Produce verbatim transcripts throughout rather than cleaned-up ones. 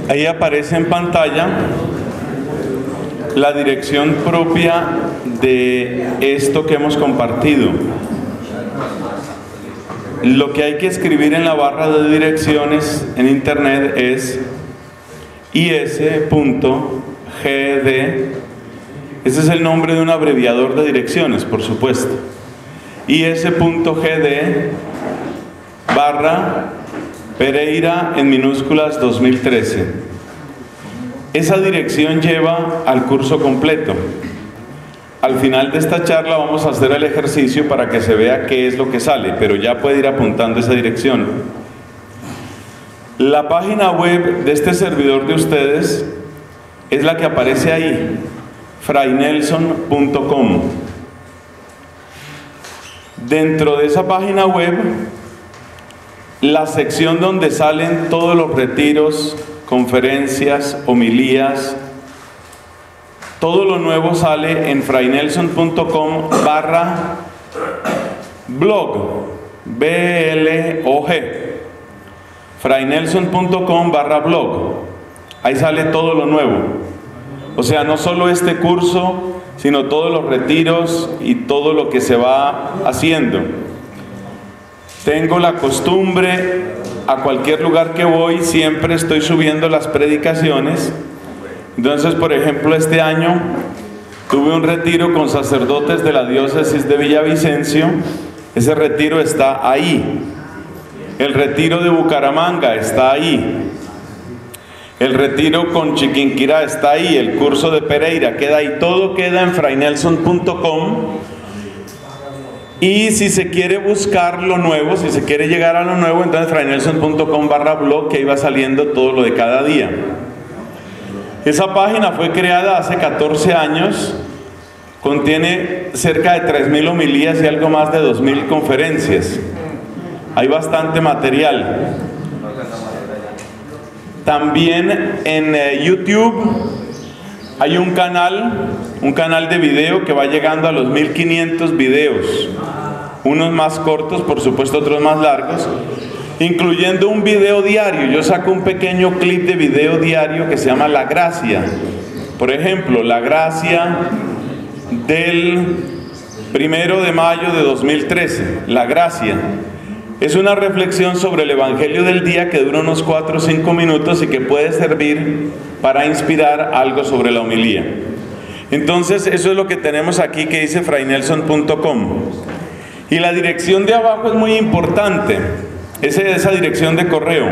Ahí aparece en pantalla la dirección propia de esto que hemos compartido. Lo que hay que escribir en la barra de direcciones en internet es is punto g d. Ese es el nombre de un abreviador de direcciones, por supuesto. is punto g d barra Pereira en minúsculas dos mil trece. Esa dirección lleva al curso completo. Al final de esta charla vamos a hacer el ejercicio para que se vea qué es lo que sale, pero ya puede ir apuntando esa dirección. La página web de este servidor de ustedes es la que aparece ahí, fray nelson punto com. Dentro de esa página web, la sección donde salen todos los retiros, conferencias, homilías, todo lo nuevo sale en fray nelson punto com barra blog, B L O G, fray nelson punto com barra blog. Ahí sale todo lo nuevo. O sea, no solo este curso, sino todos los retiros y todo lo que se va haciendo. Tengo la costumbre, a cualquier lugar que voy, siempre estoy subiendo las predicaciones. Entonces, por ejemplo, este año tuve un retiro con sacerdotes de la diócesis de Villavicencio. Ese retiro está ahí. El retiro de Bucaramanga está ahí. El retiro con Chiquinquirá está ahí. El curso de Pereira queda ahí. Todo queda en fray nelson punto com. Y si se quiere buscar lo nuevo, si se quiere llegar a lo nuevo, entonces fray nelson punto com barra blog, que ahí va saliendo todo lo de cada día. Esa página fue creada hace catorce años, contiene cerca de tres mil homilías y algo más de dos mil conferencias. Hay bastante material. También en eh, YouTube hay un canal, un canal de video que va llegando a los mil quinientos videos. Unos más cortos, por supuesto, otros más largos, incluyendo un video diario. Yo saco un pequeño clip de video diario que se llama La Gracia. Por ejemplo, La Gracia del primero de mayo de dos mil trece. La Gracia es una reflexión sobre el Evangelio del día que dura unos cuatro o cinco minutos y que puede servir para inspirar algo sobre la homilía. Entonces, eso es lo que tenemos aquí que dice fray nelson punto com. Y la dirección de abajo es muy importante. Esa es esa dirección de correo.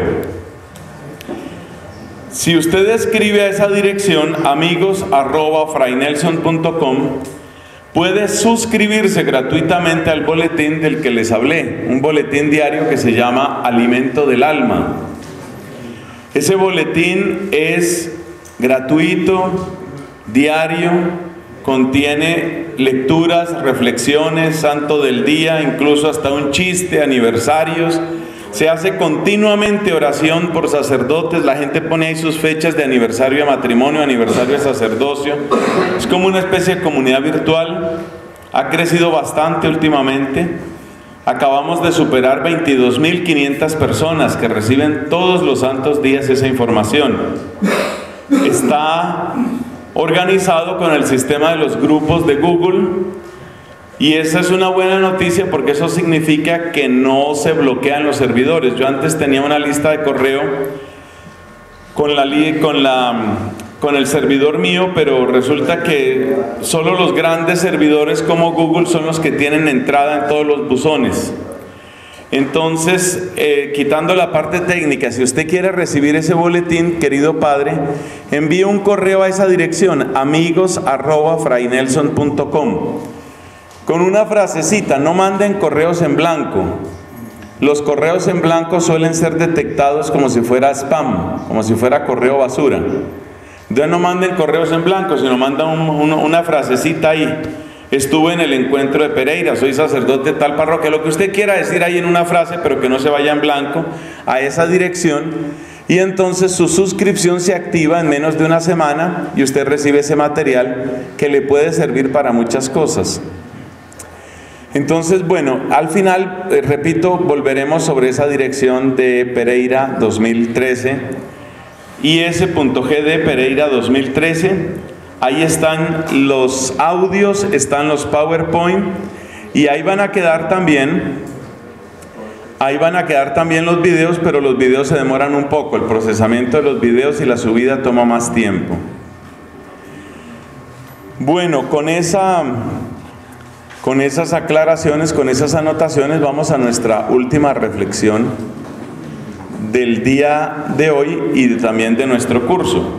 Si usted escribe a esa dirección, amigos arroba fray nelson punto com, puede suscribirse gratuitamente al boletín del que les hablé, un boletín diario que se llama Alimento del Alma. Ese boletín es gratuito, diario, contiene lecturas, reflexiones, santo del día, incluso hasta un chiste, aniversarios. Se hace continuamente oración por sacerdotes. La gente pone ahí sus fechas de aniversario de matrimonio, aniversario de sacerdocio. Es como una especie de comunidad virtual. Ha crecido bastante últimamente. Acabamos de superar veintidós mil quinientas personas que reciben todos los santos días esa información. Está organizado con el sistema de los grupos de Google. Y esa es una buena noticia porque eso significa que no se bloquean los servidores. Yo antes tenía una lista de correo con, la, con, la, con el servidor mío, pero resulta que solo los grandes servidores como Google son los que tienen entrada en todos los buzones. Entonces, eh, quitando la parte técnica, si usted quiere recibir ese boletín, querido padre, envíe un correo a esa dirección, amigos arroba fray nelson punto com. Con una frasecita, no manden correos en blanco. Los correos en blanco suelen ser detectados como si fuera spam, como si fuera correo basura. Entonces no manden correos en blanco, sino mandan un, un, una frasecita ahí. Estuve en el encuentro de Pereira, soy sacerdote de tal parroquia, lo que usted quiera decir ahí en una frase, pero que no se vaya en blanco, a esa dirección. Y entonces su suscripción se activa en menos de una semana y usted recibe ese material que le puede servir para muchas cosas. Entonces, bueno, al final, eh, repito, volveremos sobre esa dirección de Pereira dos mil trece i s punto g d Pereira dos mil trece. Ahí están los audios, están los PowerPoint, y ahí van a quedar también, ahí van a quedar también los videos, pero los videos se demoran un poco. El procesamiento de los videos y la subida toma más tiempo. Bueno, con esa, con esas aclaraciones, con esas anotaciones, vamos a nuestra última reflexión del día de hoy y también de nuestro curso.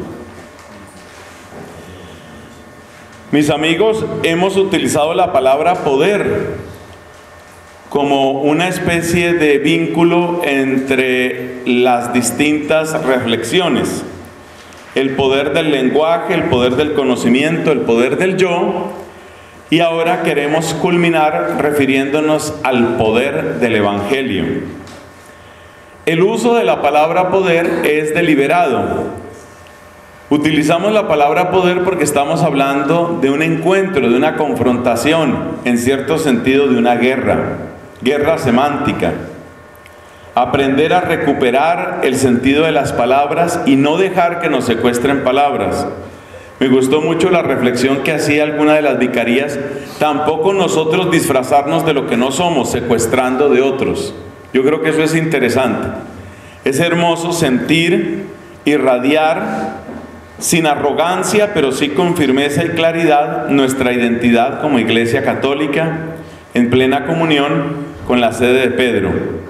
Mis amigos, hemos utilizado la palabra poder como una especie de vínculo entre las distintas reflexiones. El poder del lenguaje, el poder del conocimiento, el poder del yo, y ahora queremos culminar refiriéndonos al poder del Evangelio. El uso de la palabra poder es deliberado. Utilizamos la palabra poder porque estamos hablando de un encuentro, de una confrontación, en cierto sentido de una guerra, guerra semántica. Aprender a recuperar el sentido de las palabras y no dejar que nos secuestren palabras. Me gustó mucho la reflexión que hacía alguna de las vicarías. Tampoco nosotros disfrazarnos de lo que no somos, secuestrando de otros. Yo creo que eso es interesante. Es hermoso sentir, irradiar, sin arrogancia, pero sí con firmeza y claridad, nuestra identidad como Iglesia Católica, en plena comunión con la sede de Pedro.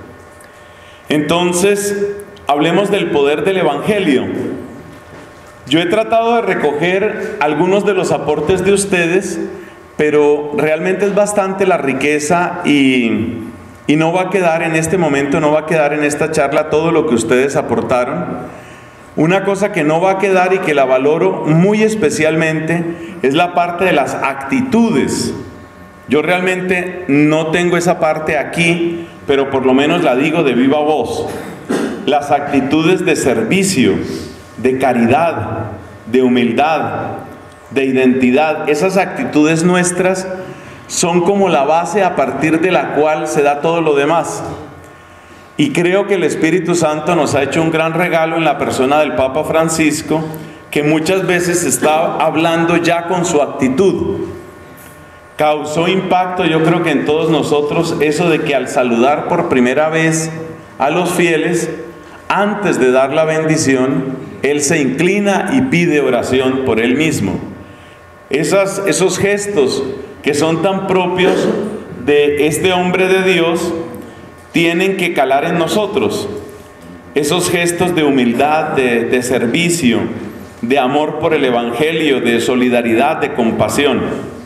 Entonces, hablemos del poder del Evangelio. Yo he tratado de recoger algunos de los aportes de ustedes, pero realmente es bastante la riqueza y, y no va a quedar en este momento, no va a quedar en esta charla todo lo que ustedes aportaron. Una cosa que no va a quedar y que la valoro muy especialmente es la parte de las actitudes. Yo realmente no tengo esa parte aquí, pero por lo menos la digo de viva voz. Las actitudes de servicio, de caridad, de humildad, de identidad, esas actitudes nuestras son como la base a partir de la cual se da todo lo demás. Y creo que el Espíritu Santo nos ha hecho un gran regalo en la persona del Papa Francisco, que muchas veces está hablando ya con su actitud. Causó impacto, yo creo que en todos nosotros, eso de que al saludar por primera vez a los fieles, antes de dar la bendición, él se inclina y pide oración por él mismo. Esas, esos gestos que son tan propios de este hombre de Dios, tienen que calar en nosotros. Esos gestos de humildad, de, de servicio, de amor por el Evangelio, de solidaridad, de compasión.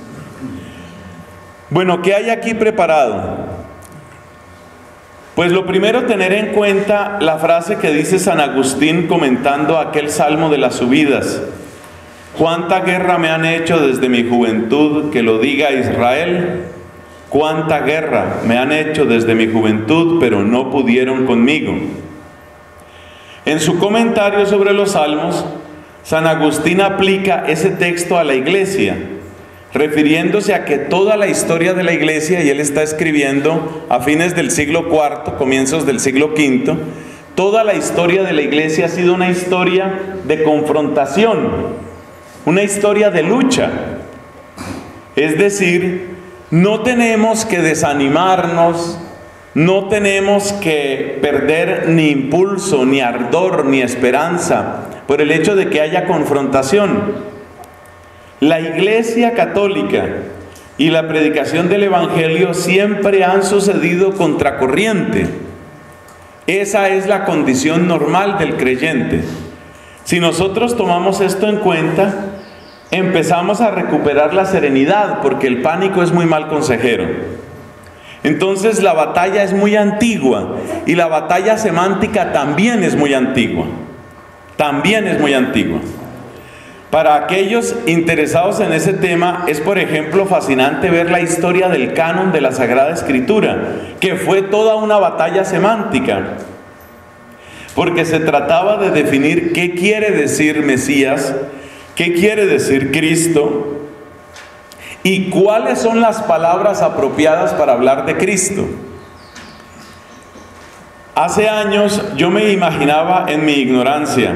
Bueno, ¿qué hay aquí preparado? Pues lo primero, tener en cuenta la frase que dice San Agustín comentando aquel salmo de las subidas. ¿Cuánta guerra me han hecho desde mi juventud? Que lo diga Israel. Cuánta guerra me han hecho desde mi juventud, pero no pudieron conmigo. En su comentario sobre los salmos, San Agustín aplica ese texto a la iglesia, refiriéndose a que toda la historia de la iglesia, y él está escribiendo a fines del siglo cuarto, comienzos del siglo quinto, toda la historia de la iglesia ha sido una historia de confrontación, una historia de lucha. Es decir, no tenemos que desanimarnos, no tenemos que perder ni impulso, ni ardor, ni esperanza por el hecho de que haya confrontación. La Iglesia Católica y la predicación del Evangelio siempre han sucedido contracorriente. Esa es la condición normal del creyente. Si nosotros tomamos esto en cuenta, empezamos a recuperar la serenidad, porque el pánico es muy mal consejero. Entonces la batalla es muy antigua, y la batalla semántica también es muy antigua. También es muy antigua. Para aquellos interesados en ese tema, es por ejemplo fascinante ver la historia del canon de la Sagrada Escritura, que fue toda una batalla semántica, porque se trataba de definir qué quiere decir Mesías, qué quiere decir Cristo, y cuáles son las palabras apropiadas para hablar de Cristo. Hace años yo me imaginaba en mi ignorancia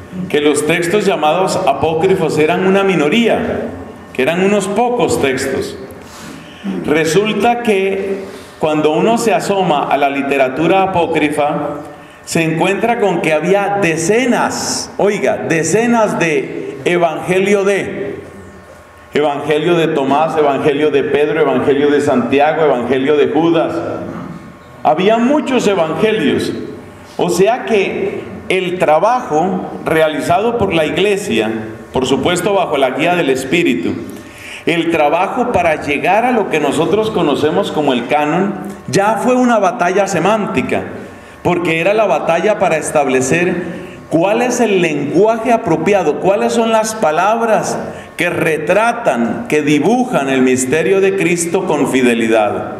que los textos llamados apócrifos eran una minoría, que eran unos pocos textos. Resulta que cuando uno se asoma a la literatura apócrifa, se encuentra con que había decenas, oiga, decenas de evangelio de, evangelio de Tomás, evangelio de Pedro, evangelio de Santiago, evangelio de Judas. Había muchos evangelios. O sea que el trabajo realizado por la iglesia, por supuesto bajo la guía del Espíritu, el trabajo para llegar a lo que nosotros conocemos como el canon, ya fue una batalla semántica, porque era la batalla para establecer cuál es el lenguaje apropiado, cuáles son las palabras que retratan, que dibujan el misterio de Cristo con fidelidad.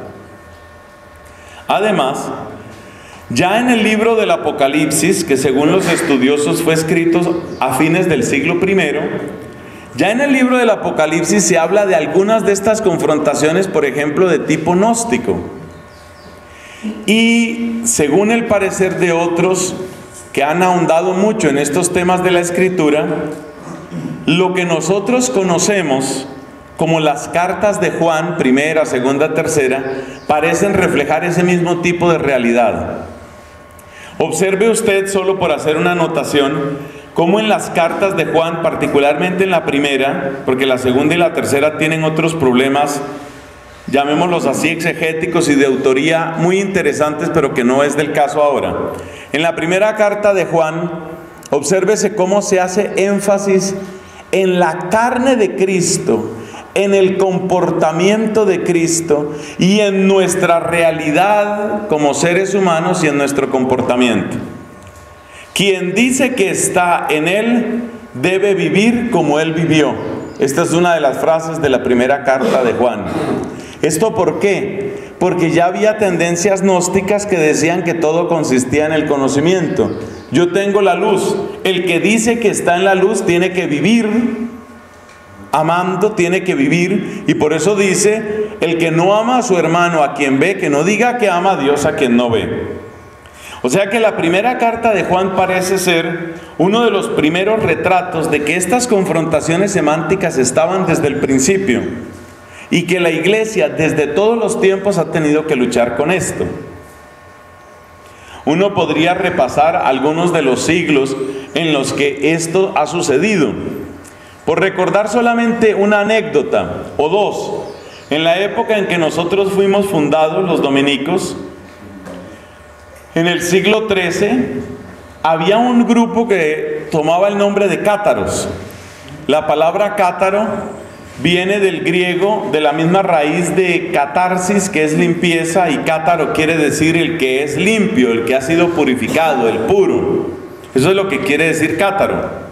Además, ya en el libro del Apocalipsis, que según los estudiosos fue escrito a fines del siglo primero, ya en el libro del Apocalipsis se habla de algunas de estas confrontaciones, por ejemplo, de tipo gnóstico. Y según el parecer de otros que han ahondado mucho en estos temas de la Escritura, lo que nosotros conocemos como las cartas de Juan, primera, segunda, tercera, parecen reflejar ese mismo tipo de realidad. Observe usted, solo por hacer una anotación, cómo en las cartas de Juan, particularmente en la primera, porque la segunda y la tercera tienen otros problemas, llamémoslos así, exegéticos y de autoría muy interesantes, pero que no es del caso ahora. En la primera carta de Juan, obsérvese cómo se hace énfasis en la carne de Cristo, en el comportamiento de Cristo y en nuestra realidad como seres humanos y en nuestro comportamiento. Quien dice que está en Él debe vivir como Él vivió. Esta es una de las frases de la primera carta de Juan. ¿Esto por qué? Porque ya había tendencias gnósticas que decían que todo consistía en el conocimiento. Yo tengo la luz. El que dice que está en la luz tiene que vivir amando, tiene que vivir, y por eso dice, el que no ama a su hermano, a quien ve, que no diga que ama a Dios a quien no ve. O sea que la primera carta de Juan parece ser uno de los primeros retratos de que estas confrontaciones semánticas estaban desde el principio y que la iglesia desde todos los tiempos ha tenido que luchar con esto. Uno podría repasar algunos de los siglos en los que esto ha sucedido. Por recordar solamente una anécdota o dos, en la época en que nosotros fuimos fundados, los dominicos, en el siglo trece, había un grupo que tomaba el nombre de cátaros. La palabra cátaro viene del griego, de la misma raíz de catarsis, que es limpieza, y cátaro quiere decir el que es limpio, el que ha sido purificado, el puro. Eso es lo que quiere decir cátaro.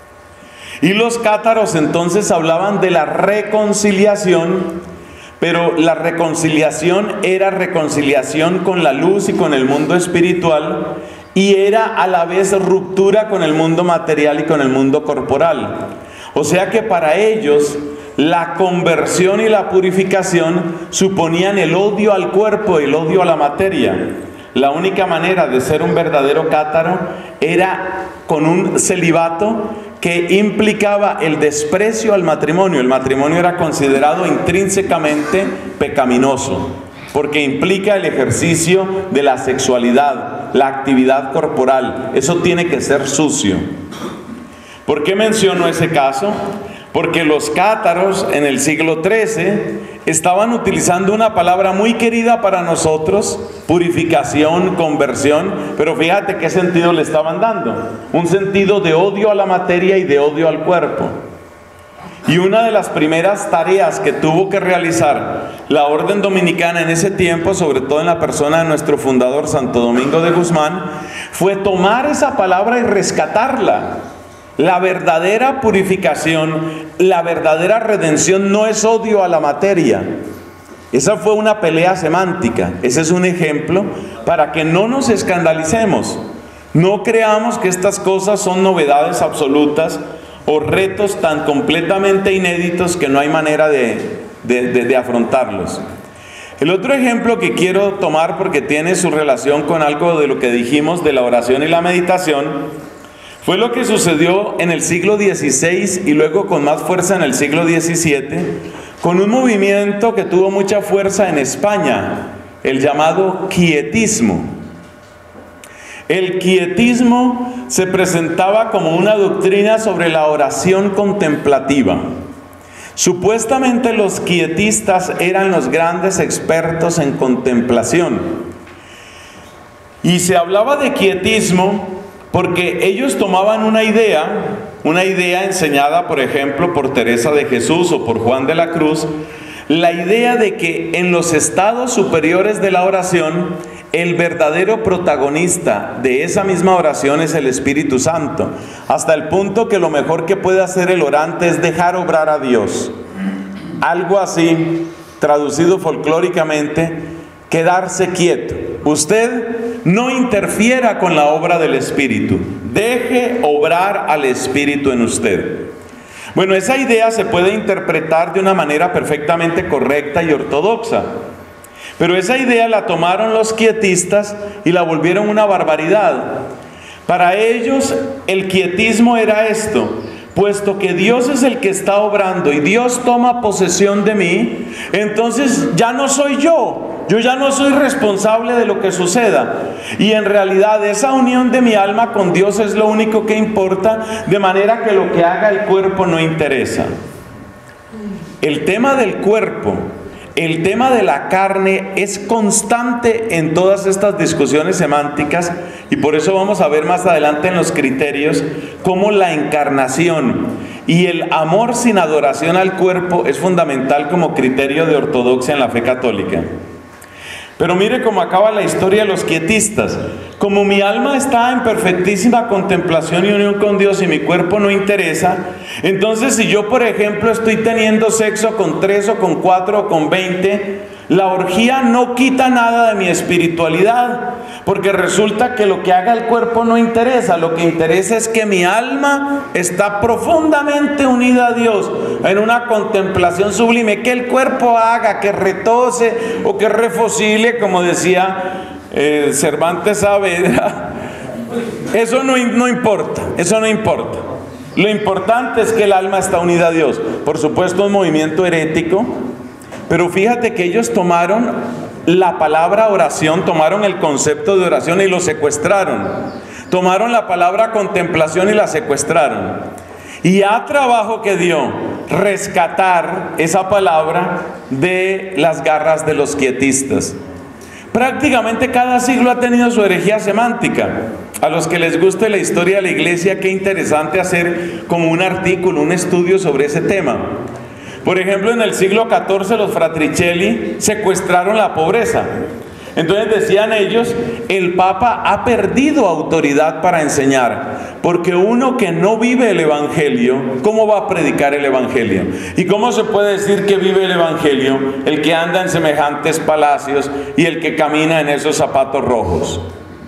Y los cátaros entonces hablaban de la reconciliación, pero la reconciliación era reconciliación con la luz y con el mundo espiritual, y era a la vez ruptura con el mundo material y con el mundo corporal. O sea que para ellos la conversión y la purificación suponían el odio al cuerpo, el odio a la materia. La única manera de ser un verdadero cátaro era con un celibato que implicaba el desprecio al matrimonio. El matrimonio era considerado intrínsecamente pecaminoso, porque implica el ejercicio de la sexualidad, la actividad corporal. Eso tiene que ser sucio. ¿Por qué menciono ese caso? Porque los cátaros en el siglo trece estaban utilizando una palabra muy querida para nosotros, purificación, conversión, pero fíjate qué sentido le estaban dando. Un sentido de odio a la materia y de odio al cuerpo. Y una de las primeras tareas que tuvo que realizar la orden dominicana en ese tiempo, sobre todo en la persona de nuestro fundador Santo Domingo de Guzmán, fue tomar esa palabra y rescatarla. La verdadera purificación, la verdadera redención no es odio a la materia. Esa fue una pelea semántica. Ese es un ejemplo para que no nos escandalicemos. No creamos que estas cosas son novedades absolutas o retos tan completamente inéditos que no hay manera de, de, de, de afrontarlos. El otro ejemplo que quiero tomar, porque tiene su relación con algo de lo que dijimos de la oración y la meditación, Fue lo que sucedió en el siglo dieciséis y luego con más fuerza en el siglo diecisiete, con un movimiento que tuvo mucha fuerza en España, el llamado quietismo. El quietismo se presentaba como una doctrina sobre la oración contemplativa. Supuestamente los quietistas eran los grandes expertos en contemplación. Y se hablaba de quietismo porque ellos tomaban una idea, una idea enseñada, por ejemplo, por Teresa de Jesús o por Juan de la Cruz, la idea de que en los estados superiores de la oración, el verdadero protagonista de esa misma oración es el Espíritu Santo, hasta el punto que lo mejor que puede hacer el orante es dejar obrar a Dios. Algo así, traducido folclóricamente, quedarse quieto. Usted no interfiera con la obra del Espíritu, deje obrar al Espíritu en usted. Bueno, esa idea se puede interpretar de una manera perfectamente correcta y ortodoxa. Pero esa idea la tomaron los quietistas y la volvieron una barbaridad. Para ellos el quietismo era esto: puesto que Dios es el que está obrando y Dios toma posesión de mí, entonces ya no soy yo, yo ya no soy responsable de lo que suceda. Y en realidad esa unión de mi alma con Dios es lo único que importa, de manera que lo que haga el cuerpo no interesa. El tema del cuerpo, el tema de la carne es constante en todas estas discusiones semánticas, y por eso vamos a ver más adelante en los criterios cómo la encarnación y el amor sin adoración al cuerpo es fundamental como criterio de ortodoxia en la fe católica. Pero mire cómo acaba la historia de los quietistas. Como mi alma está en perfectísima contemplación y unión con Dios y mi cuerpo no interesa, entonces si yo, por ejemplo, estoy teniendo sexo con tres o con cuatro o con veinte, la orgía no quita nada de mi espiritualidad, porque resulta que lo que haga el cuerpo no interesa. Lo que interesa es que mi alma está profundamente unida a Dios, en una contemplación sublime. Que el cuerpo haga, que retose o que refocile, como decía eh, Cervantes Saavedra, eso no, no importa, eso no importa. Lo importante es que el alma está unida a Dios. Por supuesto, un movimiento herético, pero fíjate que ellos tomaron la palabra oración, tomaron el concepto de oración y lo secuestraron. Tomaron la palabra contemplación y la secuestraron. Y a trabajo que dio rescatar esa palabra de las garras de los quietistas. Prácticamente cada siglo ha tenido su herejía semántica. A los que les guste la historia de la iglesia, qué interesante hacer como un artículo, un estudio sobre ese tema. Por ejemplo, en el siglo catorce los Fratricelli secuestraron la pobreza. Entonces decían ellos, el Papa ha perdido autoridad para enseñar, porque uno que no vive el Evangelio, ¿cómo va a predicar el Evangelio? ¿Y cómo se puede decir que vive el Evangelio el que anda en semejantes palacios y el que camina en esos zapatos rojos?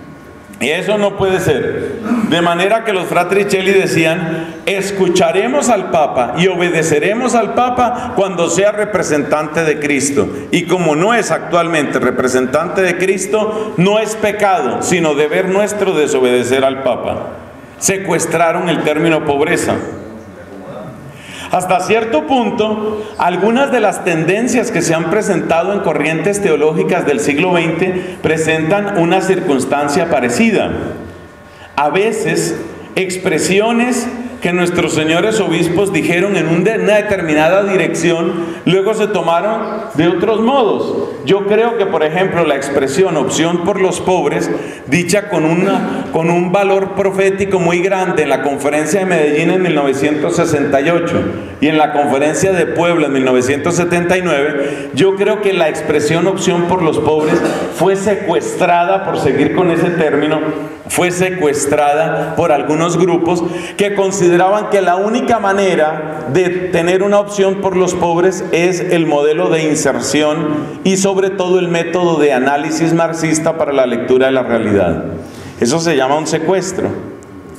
Y eso no puede ser. De manera que los Fratricelli decían, escucharemos al Papa y obedeceremos al Papa cuando sea representante de Cristo. Y como no es actualmente representante de Cristo, no es pecado, sino deber nuestro desobedecer al Papa. Secuestraron el término pobreza. Hasta cierto punto, algunas de las tendencias que se han presentado en corrientes teológicas del siglo veinte presentan una circunstancia parecida. A veces, expresiones que nuestros señores obispos dijeron en una determinada dirección, luego se tomaron de otros modos. Yo creo que, por ejemplo, la expresión opción por los pobres, dicha con, una, con un valor profético muy grande en la conferencia de Medellín en mil novecientos sesenta y ocho y en la conferencia de Puebla en mil novecientos setenta y nueve, yo creo que la expresión opción por los pobres fue secuestrada, por seguir con ese término, fue secuestrada por algunos grupos que consideraban que la única manera de tener una opción por los pobres es el modelo de inserción y sobre todo el método de análisis marxista para la lectura de la realidad. Eso se llama un secuestro.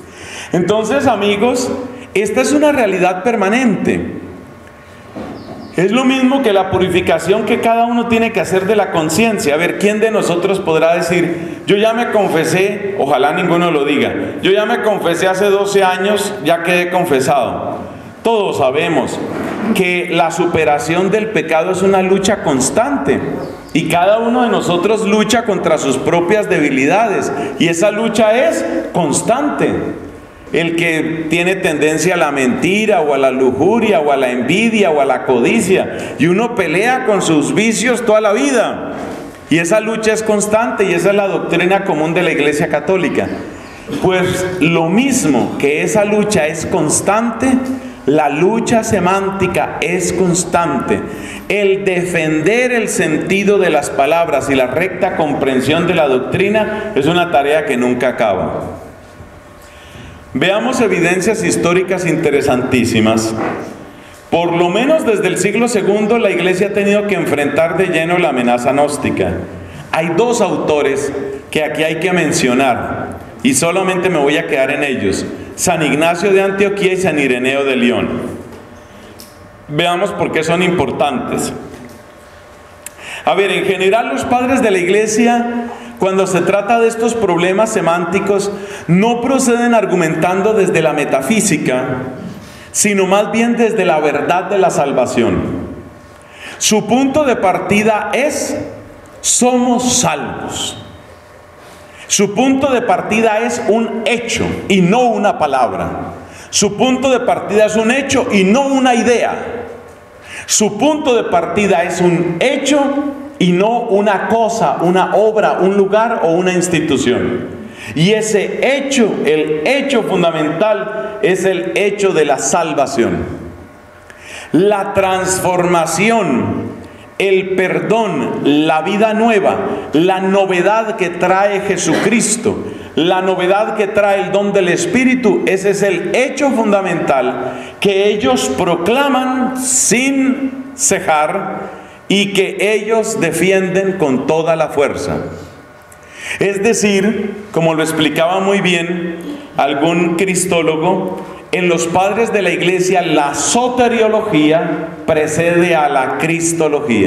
Entonces, amigos, esta es una realidad permanente. Es lo mismo que la purificación que cada uno tiene que hacer de la conciencia. A ver, ¿quién de nosotros podrá decir, yo ya me confesé? Ojalá ninguno lo diga. Yo ya me confesé hace doce años, ya quedé confesado. Todos sabemos que la superación del pecado es una lucha constante. Y cada uno de nosotros lucha contra sus propias debilidades. Y esa lucha es constante. El que tiene tendencia a la mentira o a la lujuria o a la envidia o a la codicia, y uno pelea con sus vicios toda la vida, y esa lucha es constante, y esa es la doctrina común de la Iglesia Católica. Pues lo mismo que esa lucha es constante, la lucha semántica es constante. El defender el sentido de las palabras y la recta comprensión de la doctrina es una tarea que nunca acaba. Veamos evidencias históricas interesantísimas. Por lo menos desde el siglo segundo la Iglesia ha tenido que enfrentar de lleno la amenaza gnóstica. Hay dos autores que aquí hay que mencionar, y solamente me voy a quedar en ellos: San Ignacio de Antioquía y San Ireneo de León. Veamos por qué son importantes. A ver, en general los padres de la Iglesia, cuando se trata de estos problemas semánticos, no proceden argumentando desde la metafísica, sino más bien desde la verdad de la salvación. Su punto de partida es: somos salvos. Su punto de partida es un hecho y no una palabra. Su punto de partida es un hecho y no una idea. Su punto de partida es un hecho y no una cosa, una obra, un lugar o una institución. Y ese hecho, el hecho fundamental, es el hecho de la salvación. La transformación, el perdón, la vida nueva, la novedad que trae Jesucristo, la novedad que trae el don del Espíritu, ese es el hecho fundamental que ellos proclaman sin cejar y que ellos defienden con toda la fuerza. Es decir, como lo explicaba muy bien algún cristólogo, en los padres de la Iglesia la soteriología precede a la cristología.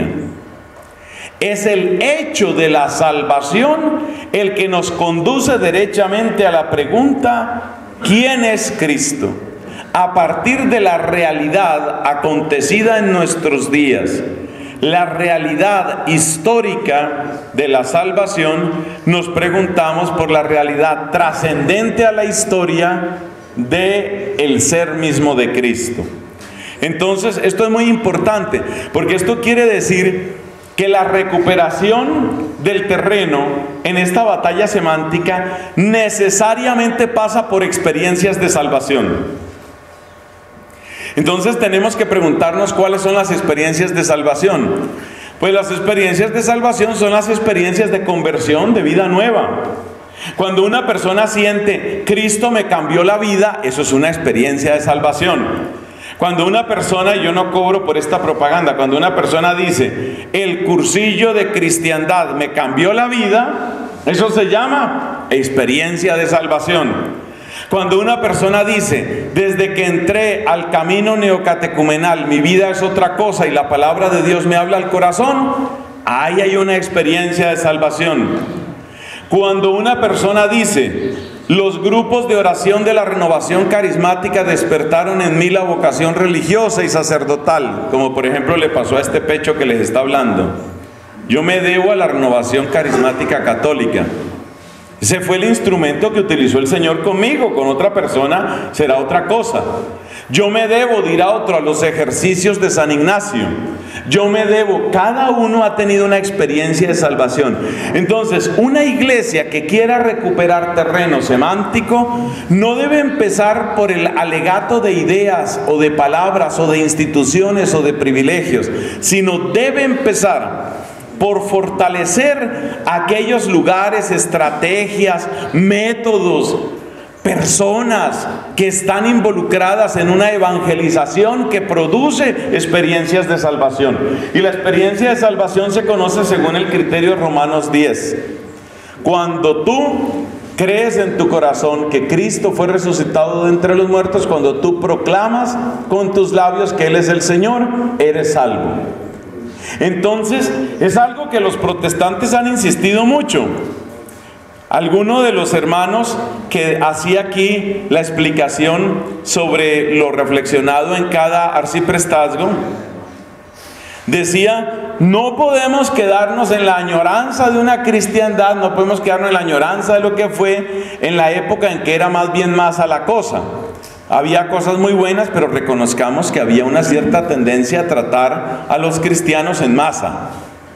Es el hecho de la salvación el que nos conduce derechamente a la pregunta: ¿quién es Cristo? A partir de la realidad acontecida en nuestros días, la realidad histórica de la salvación, nos preguntamos por la realidad trascendente a la historia de el ser mismo de Cristo. Entonces, esto es muy importante, porque esto quiere decir que la recuperación del terreno en esta batalla semántica necesariamente pasa por experiencias de salvación. Entonces tenemos que preguntarnos cuáles son las experiencias de salvación. Pues las experiencias de salvación son las experiencias de conversión, de vida nueva. Cuando una persona siente: Cristo me cambió la vida, eso es una experiencia de salvación. Cuando una persona, y yo no cobro por esta propaganda, cuando una persona dice: el cursillo de cristiandad me cambió la vida, eso se llama experiencia de salvación. Cuando una persona dice: desde que entré al camino neocatecumenal mi vida es otra cosa y la palabra de Dios me habla al corazón, ahí hay una experiencia de salvación. Cuando una persona dice: los grupos de oración de la renovación carismática despertaron en mí la vocación religiosa y sacerdotal, como por ejemplo le pasó a este pecho que les está hablando, yo me debo a la renovación carismática católica. Ese fue el instrumento que utilizó el Señor conmigo. Con otra persona será otra cosa. Yo me debo, dirá otro, a los ejercicios de San Ignacio. Yo me debo, cada uno ha tenido una experiencia de salvación. Entonces, una iglesia que quiera recuperar terreno semántico no debe empezar por el alegato de ideas o de palabras o de instituciones o de privilegios, sino debe empezar por fortalecer aquellos lugares, estrategias, métodos, personas que están involucradas en una evangelización que produce experiencias de salvación. Y la experiencia de salvación se conoce según el criterio de Romanos diez. Cuando tú crees en tu corazón que Cristo fue resucitado de entre los muertos, cuando tú proclamas con tus labios que Él es el Señor, eres salvo. Entonces, es algo que los protestantes han insistido mucho. Alguno de los hermanos que hacía aquí la explicación sobre lo reflexionado en cada arciprestazgo, decía, no podemos quedarnos en la añoranza de una cristiandad, no podemos quedarnos en la añoranza de lo que fue en la época en que era más bien masa la cosa. Había cosas muy buenas, pero reconozcamos que había una cierta tendencia a tratar a los cristianos en masa.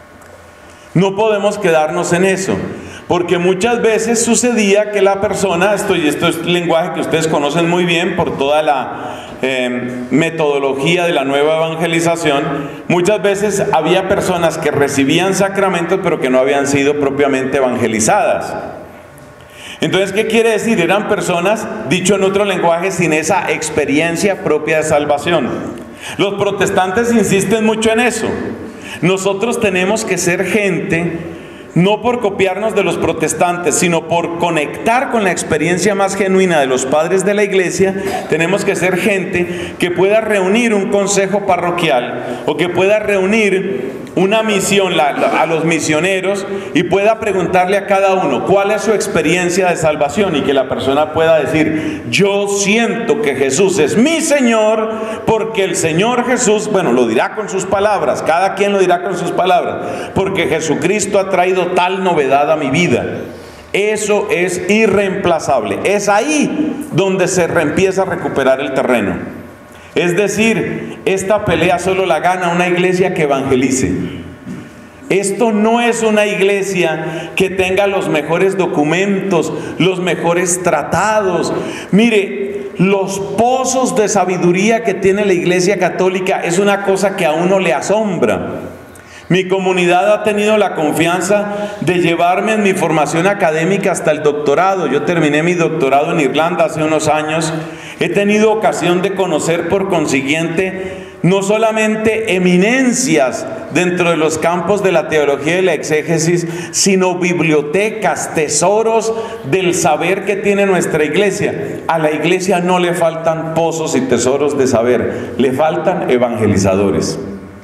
No podemos quedarnos en eso, porque muchas veces sucedía que la persona, esto, y esto es lenguaje que ustedes conocen muy bien por toda la eh, metodología de la nueva evangelización, muchas veces había personas que recibían sacramentos pero que no habían sido propiamente evangelizadas. Entonces, ¿qué quiere decir? Eran personas, dicho en otro lenguaje, sin esa experiencia propia de salvación. Los protestantes insisten mucho en eso. Nosotros tenemos que ser gente, no por copiarnos de los protestantes, sino por conectar con la experiencia más genuina de los padres de la iglesia. Tenemos que ser gente que pueda reunir un consejo parroquial o que pueda reunir una misión la, la, a los misioneros y pueda preguntarle a cada uno cuál es su experiencia de salvación, y que la persona pueda decir, yo siento que Jesús es mi Señor, porque el Señor Jesús, bueno, lo dirá con sus palabras, cada quien lo dirá con sus palabras, porque Jesucristo ha traído tal novedad a mi vida. Eso es irreemplazable. Es ahí donde se empieza a recuperar el terreno. Es decir, esta pelea solo la gana una iglesia que evangelice. Esto no es una iglesia que tenga los mejores documentos, los mejores tratados. Mire, los pozos de sabiduría que tiene la Iglesia Católica es una cosa que a uno le asombra. Mi comunidad ha tenido la confianza de llevarme en mi formación académica hasta el doctorado. Yo terminé mi doctorado en Irlanda hace unos años. He tenido ocasión de conocer, por consiguiente, no solamente eminencias dentro de los campos de la teología y la exégesis, sino bibliotecas, tesoros del saber que tiene nuestra iglesia. A la iglesia no le faltan pozos y tesoros de saber, le faltan evangelizadores.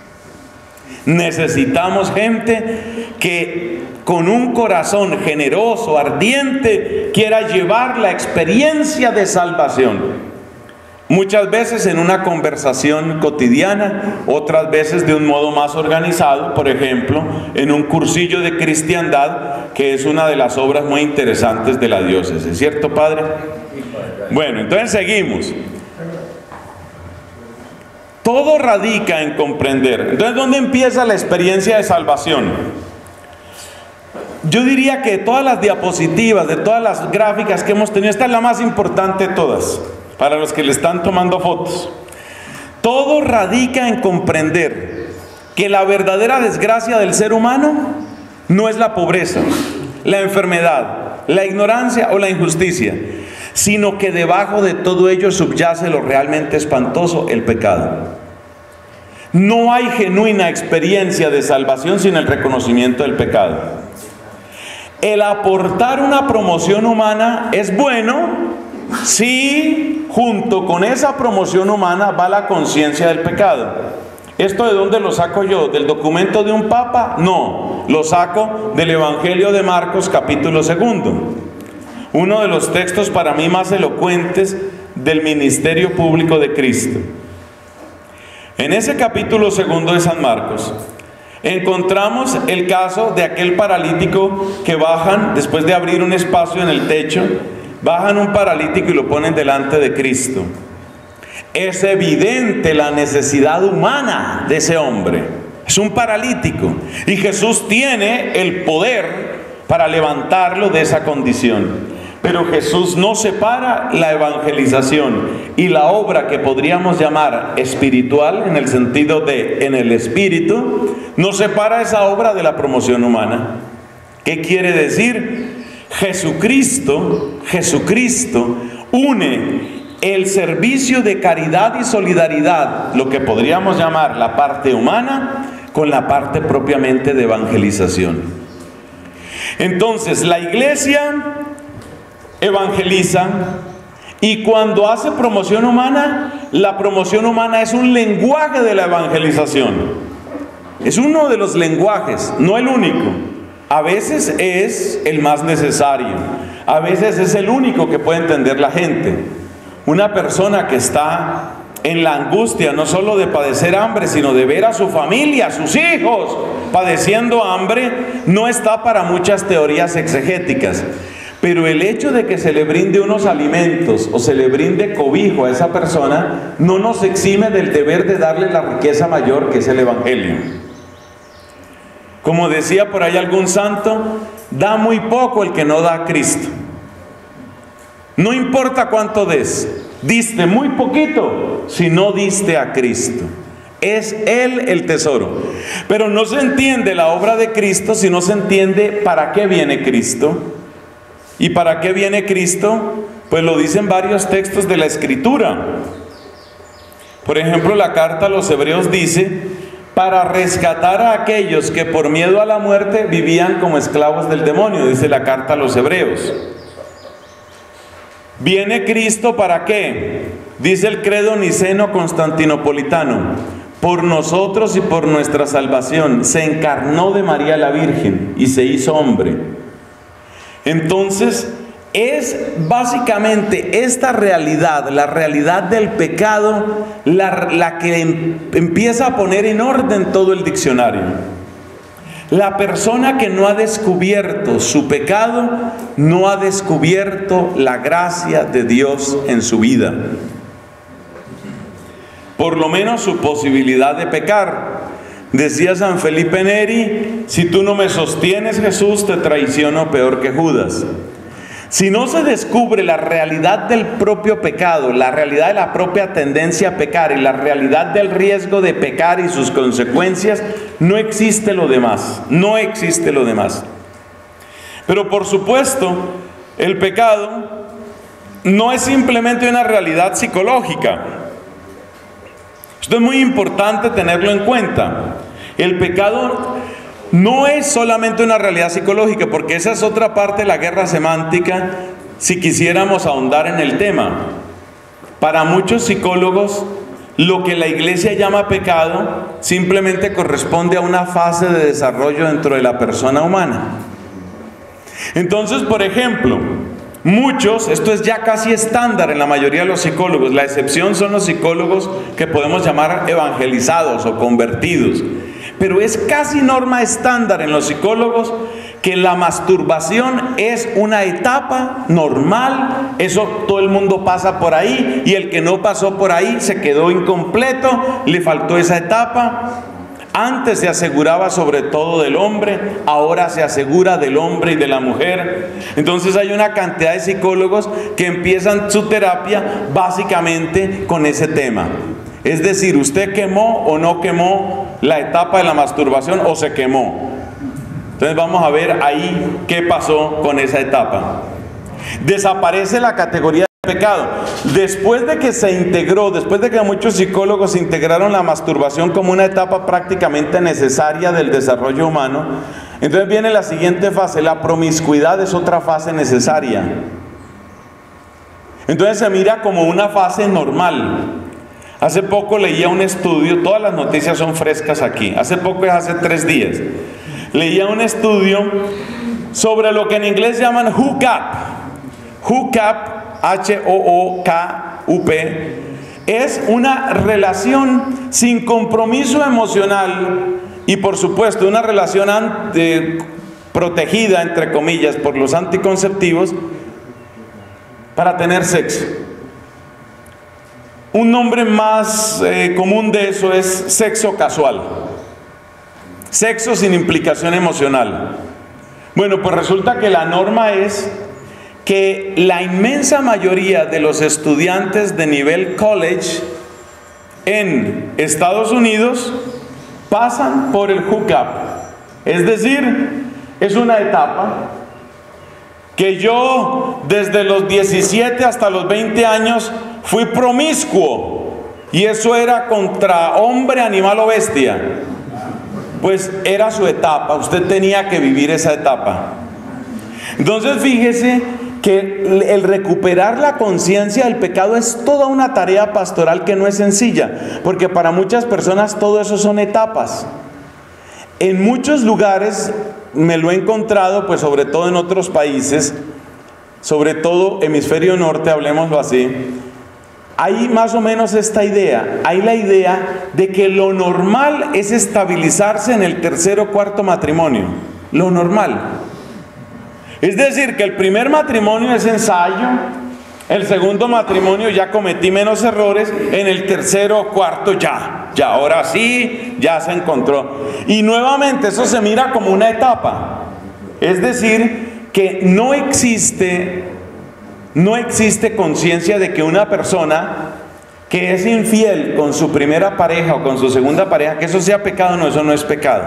Necesitamos gente que con un corazón generoso, ardiente, quiera llevar la experiencia de salvación. Muchas veces en una conversación cotidiana, otras veces de un modo más organizado, por ejemplo, en un cursillo de cristiandad, que es una de las obras muy interesantes de la diócesis. ¿Cierto, Padre? Bueno, entonces seguimos. Todo radica en comprender. Entonces, ¿dónde empieza la experiencia de salvación? Yo diría que de todas las diapositivas, de todas las gráficas que hemos tenido, esta es la más importante de todas, para los que le están tomando fotos. Todo radica en comprender que la verdadera desgracia del ser humano no es la pobreza, la enfermedad, la ignorancia o la injusticia, sino que debajo de todo ello subyace lo realmente espantoso, el pecado. No hay genuina experiencia de salvación sin el reconocimiento del pecado. El aportar una promoción humana es bueno si junto con esa promoción humana va la conciencia del pecado. ¿Esto de dónde lo saco yo? ¿Del documento de un papa? No, lo saco del Evangelio de Marcos, capítulo segundo. Uno de los textos para mí más elocuentes del ministerio público de Cristo. En ese capítulo segundo de San Marcos encontramos el caso de aquel paralítico que bajan, después de abrir un espacio en el techo, bajan un paralítico y lo ponen delante de Cristo. Es evidente la necesidad humana de ese hombre. Es un paralítico y Jesús tiene el poder para levantarlo de esa condición. Pero Jesús no separa la evangelización y la obra que podríamos llamar espiritual, en el sentido de en el espíritu, no separa esa obra de la promoción humana. ¿Qué quiere decir? Jesucristo, Jesucristo une el servicio de caridad y solidaridad, lo que podríamos llamar la parte humana, con la parte propiamente de evangelización. Entonces, la iglesia evangeliza, y cuando hace promoción humana, la promoción humana es un lenguaje de la evangelización. Es uno de los lenguajes, no el único. A veces es el más necesario, a veces es el único que puede entender la gente. Una persona que está en la angustia no solo de padecer hambre, sino de ver a su familia, a sus hijos padeciendo hambre, no está para muchas teorías exegéticas. Pero el hecho de que se le brinde unos alimentos o se le brinde cobijo a esa persona no nos exime del deber de darle la riqueza mayor que es el evangelio. Como decía por ahí algún santo, da muy poco el que no da a Cristo. No importa cuánto des, diste muy poquito si no diste a Cristo. Es Él el tesoro. Pero no se entiende la obra de Cristo si no se entiende para qué viene Cristo. ¿Y para qué viene Cristo? Pues lo dicen varios textos de la Escritura. Por ejemplo, la carta a los Hebreos dice: para rescatar a aquellos que por miedo a la muerte vivían como esclavos del demonio, dice la carta a los Hebreos. ¿Viene Cristo para qué? Dice el credo niceno-constantinopolitano: por nosotros y por nuestra salvación, se encarnó de María la Virgen y se hizo hombre. Entonces, es básicamente esta realidad, la realidad del pecado, la, la que em, empieza a poner en orden todo el diccionario. La persona que no ha descubierto su pecado, no ha descubierto la gracia de Dios en su vida. Por lo menos su posibilidad de pecar. Decía San Felipe Neri: si tú no me sostienes, Jesús, te traiciono peor que Judas. Si no se descubre la realidad del propio pecado, la realidad de la propia tendencia a pecar y la realidad del riesgo de pecar y sus consecuencias, no existe lo demás, no existe lo demás. Pero por supuesto, el pecado no es simplemente una realidad psicológica. Esto es muy importante tenerlo en cuenta. El pecado no es solamente una realidad psicológica, porque esa es otra parte de la guerra semántica, si quisiéramos ahondar en el tema. Para muchos psicólogos, lo que la Iglesia llama pecado simplemente corresponde a una fase de desarrollo dentro de la persona humana. Entonces, por ejemplo, muchos, esto es ya casi estándar en la mayoría de los psicólogos, la excepción son los psicólogos que podemos llamar evangelizados o convertidos, pero es casi norma estándar en los psicólogos que la masturbación es una etapa normal. Eso todo el mundo pasa por ahí, y el que no pasó por ahí se quedó incompleto, le faltó esa etapa. Antes se aseguraba sobre todo del hombre, ahora se asegura del hombre y de la mujer. Entonces hay una cantidad de psicólogos que empiezan su terapia básicamente con ese tema. Es decir, ¿usted quemó o no quemó la etapa de la masturbación o se quemó? Entonces vamos a ver ahí qué pasó con esa etapa. Desaparece la categoría de pecado. Después de que se integró, después de que muchos psicólogos integraron la masturbación como una etapa prácticamente necesaria del desarrollo humano, entonces viene la siguiente fase. La promiscuidad es otra fase necesaria. Entonces se mira como una fase normal. Hace poco leía un estudio, todas las noticias son frescas aquí, hace poco es hace tres días, leía un estudio sobre lo que en inglés llaman hookup. Hookup, H O O K U P, es una relación sin compromiso emocional y por supuesto una relación ante, protegida entre comillas por los anticonceptivos para tener sexo. Un nombre más eh, común de eso es sexo casual, sexo sin implicación emocional. Bueno, pues resulta que la norma es que la inmensa mayoría de los estudiantes de nivel college en Estados Unidos pasan por el hookup. Es decir, es una etapa que yo desde los diecisiete hasta los veinte años fui promiscuo, y eso era contra hombre, animal o bestia. Pues era su etapa, usted tenía que vivir esa etapa. Entonces fíjese que el recuperar la conciencia del pecado es toda una tarea pastoral que no es sencilla, porque para muchas personas todo eso son etapas. En muchos lugares me lo he encontrado, pues sobre todo en otros países, sobre todo hemisferio norte, hablemoslo así, hay más o menos esta idea, hay la idea de que lo normal es estabilizarse en el tercer o cuarto matrimonio, lo normal. Es decir, que el primer matrimonio es ensayo, el segundo matrimonio ya cometí menos errores, en el tercero o cuarto ya, ya ahora sí, ya se encontró. Y nuevamente eso se mira como una etapa, es decir, que no existe... No existe conciencia de que una persona que es infiel con su primera pareja o con su segunda pareja, que eso sea pecado. No, eso no es pecado.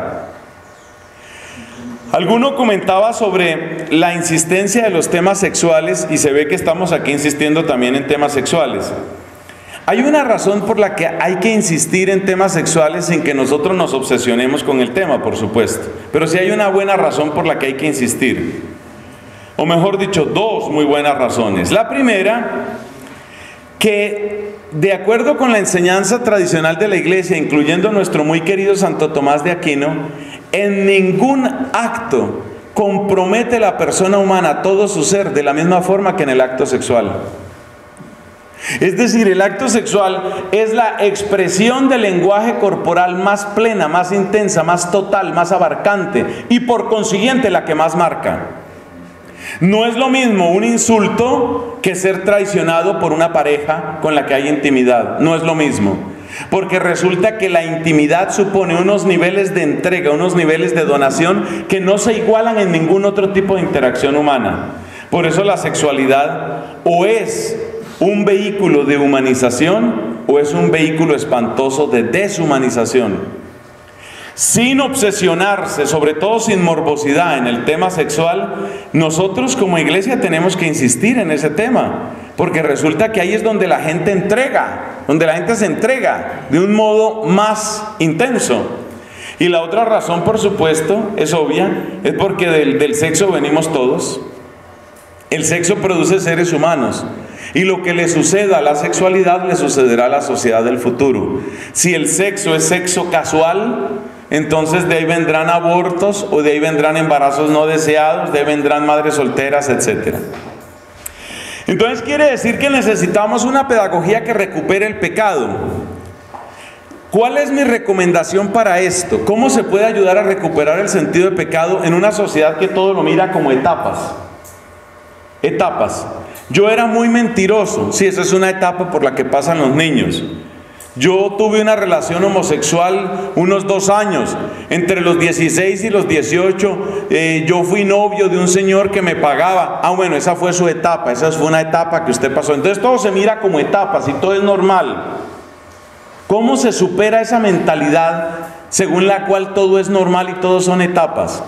Alguno comentaba sobre la insistencia de los temas sexuales y se ve que estamos aquí insistiendo también en temas sexuales. Hay una razón por la que hay que insistir en temas sexuales sin que nosotros nos obsesionemos con el tema, por supuesto. Pero sí hay una buena razón por la que hay que insistir. O mejor dicho, dos muy buenas razones. La primera, que de acuerdo con la enseñanza tradicional de la iglesia, incluyendo nuestro muy querido Santo Tomás de Aquino, en ningún acto compromete la persona humana todo su ser de la misma forma que en el acto sexual. Es decir, el acto sexual es la expresión del lenguaje corporal más plena, más intensa, más total, más abarcante y por consiguiente la que más marca. No es lo mismo un insulto que ser traicionado por una pareja con la que hay intimidad. No es lo mismo. Porque resulta que la intimidad supone unos niveles de entrega, unos niveles de donación que no se igualan en ningún otro tipo de interacción humana. Por eso la sexualidad o es un vehículo de humanización o es un vehículo espantoso de deshumanización. Sin obsesionarse, sobre todo sin morbosidad en el tema sexual, nosotros como iglesia tenemos que insistir en ese tema, porque resulta que ahí es donde la gente entrega, donde la gente se entrega de un modo más intenso. Y la otra razón, por supuesto, es obvia, es porque del, del sexo venimos todos. El sexo produce seres humanos. Y lo que le suceda a la sexualidad le sucederá a la sociedad del futuro. Si el sexo es sexo casual, entonces de ahí vendrán abortos, o de ahí vendrán embarazos no deseados, de ahí vendrán madres solteras, etcétera. Entonces quiere decir que necesitamos una pedagogía que recupere el pecado. ¿Cuál es mi recomendación para esto? ¿Cómo se puede ayudar a recuperar el sentido de pecado en una sociedad que todo lo mira como etapas? Etapas. Yo era muy mentiroso. Sí, esa es una etapa por la que pasan los niños. Yo tuve una relación homosexual unos dos años. Entre los dieciséis y los dieciocho, eh, yo fui novio de un señor que me pagaba. Ah, bueno, esa fue su etapa. Esa fue una etapa que usted pasó. Entonces todo se mira como etapas y todo es normal. ¿Cómo se supera esa mentalidad según la cual todo es normal y todo son etapas?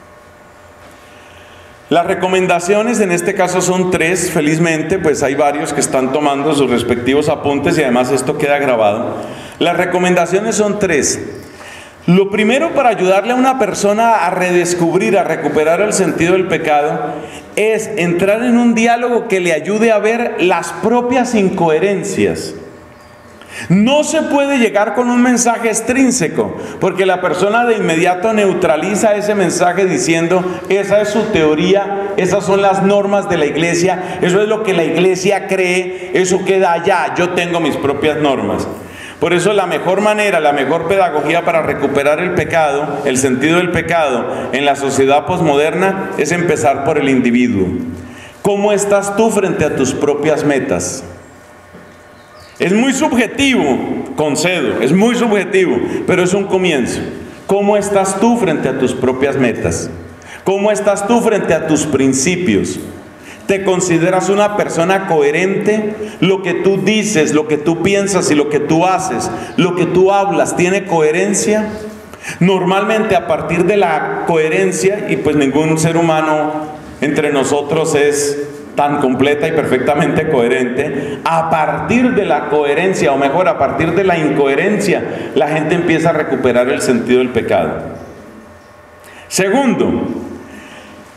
Las recomendaciones en este caso son tres, felizmente, pues hay varios que están tomando sus respectivos apuntes y además esto queda grabado. Las recomendaciones son tres. Lo primero, para ayudarle a una persona a redescubrir, a recuperar el sentido del pecado, es entrar en un diálogo que le ayude a ver las propias incoherencias. No se puede llegar con un mensaje extrínseco, porque la persona de inmediato neutraliza ese mensaje diciendo, esa es su teoría, esas son las normas de la iglesia, eso es lo que la iglesia cree, eso queda allá, yo tengo mis propias normas. Por eso la mejor manera, la mejor pedagogía para recuperar el pecado, el sentido del pecado en la sociedad posmoderna, es empezar por el individuo. ¿Cómo estás tú frente a tus propias metas? Es muy subjetivo, concedo, es muy subjetivo, pero es un comienzo. ¿Cómo estás tú frente a tus propias metas? ¿Cómo estás tú frente a tus principios? ¿Te consideras una persona coherente? Lo que tú dices, lo que tú piensas y lo que tú haces, lo que tú hablas, ¿tiene coherencia? Normalmente a partir de la coherencia, y pues ningún ser humano entre nosotros es tan completa y perfectamente coherente, a partir de la coherencia, o mejor, a partir de la incoherencia, la gente empieza a recuperar el sentido del pecado. Segundo,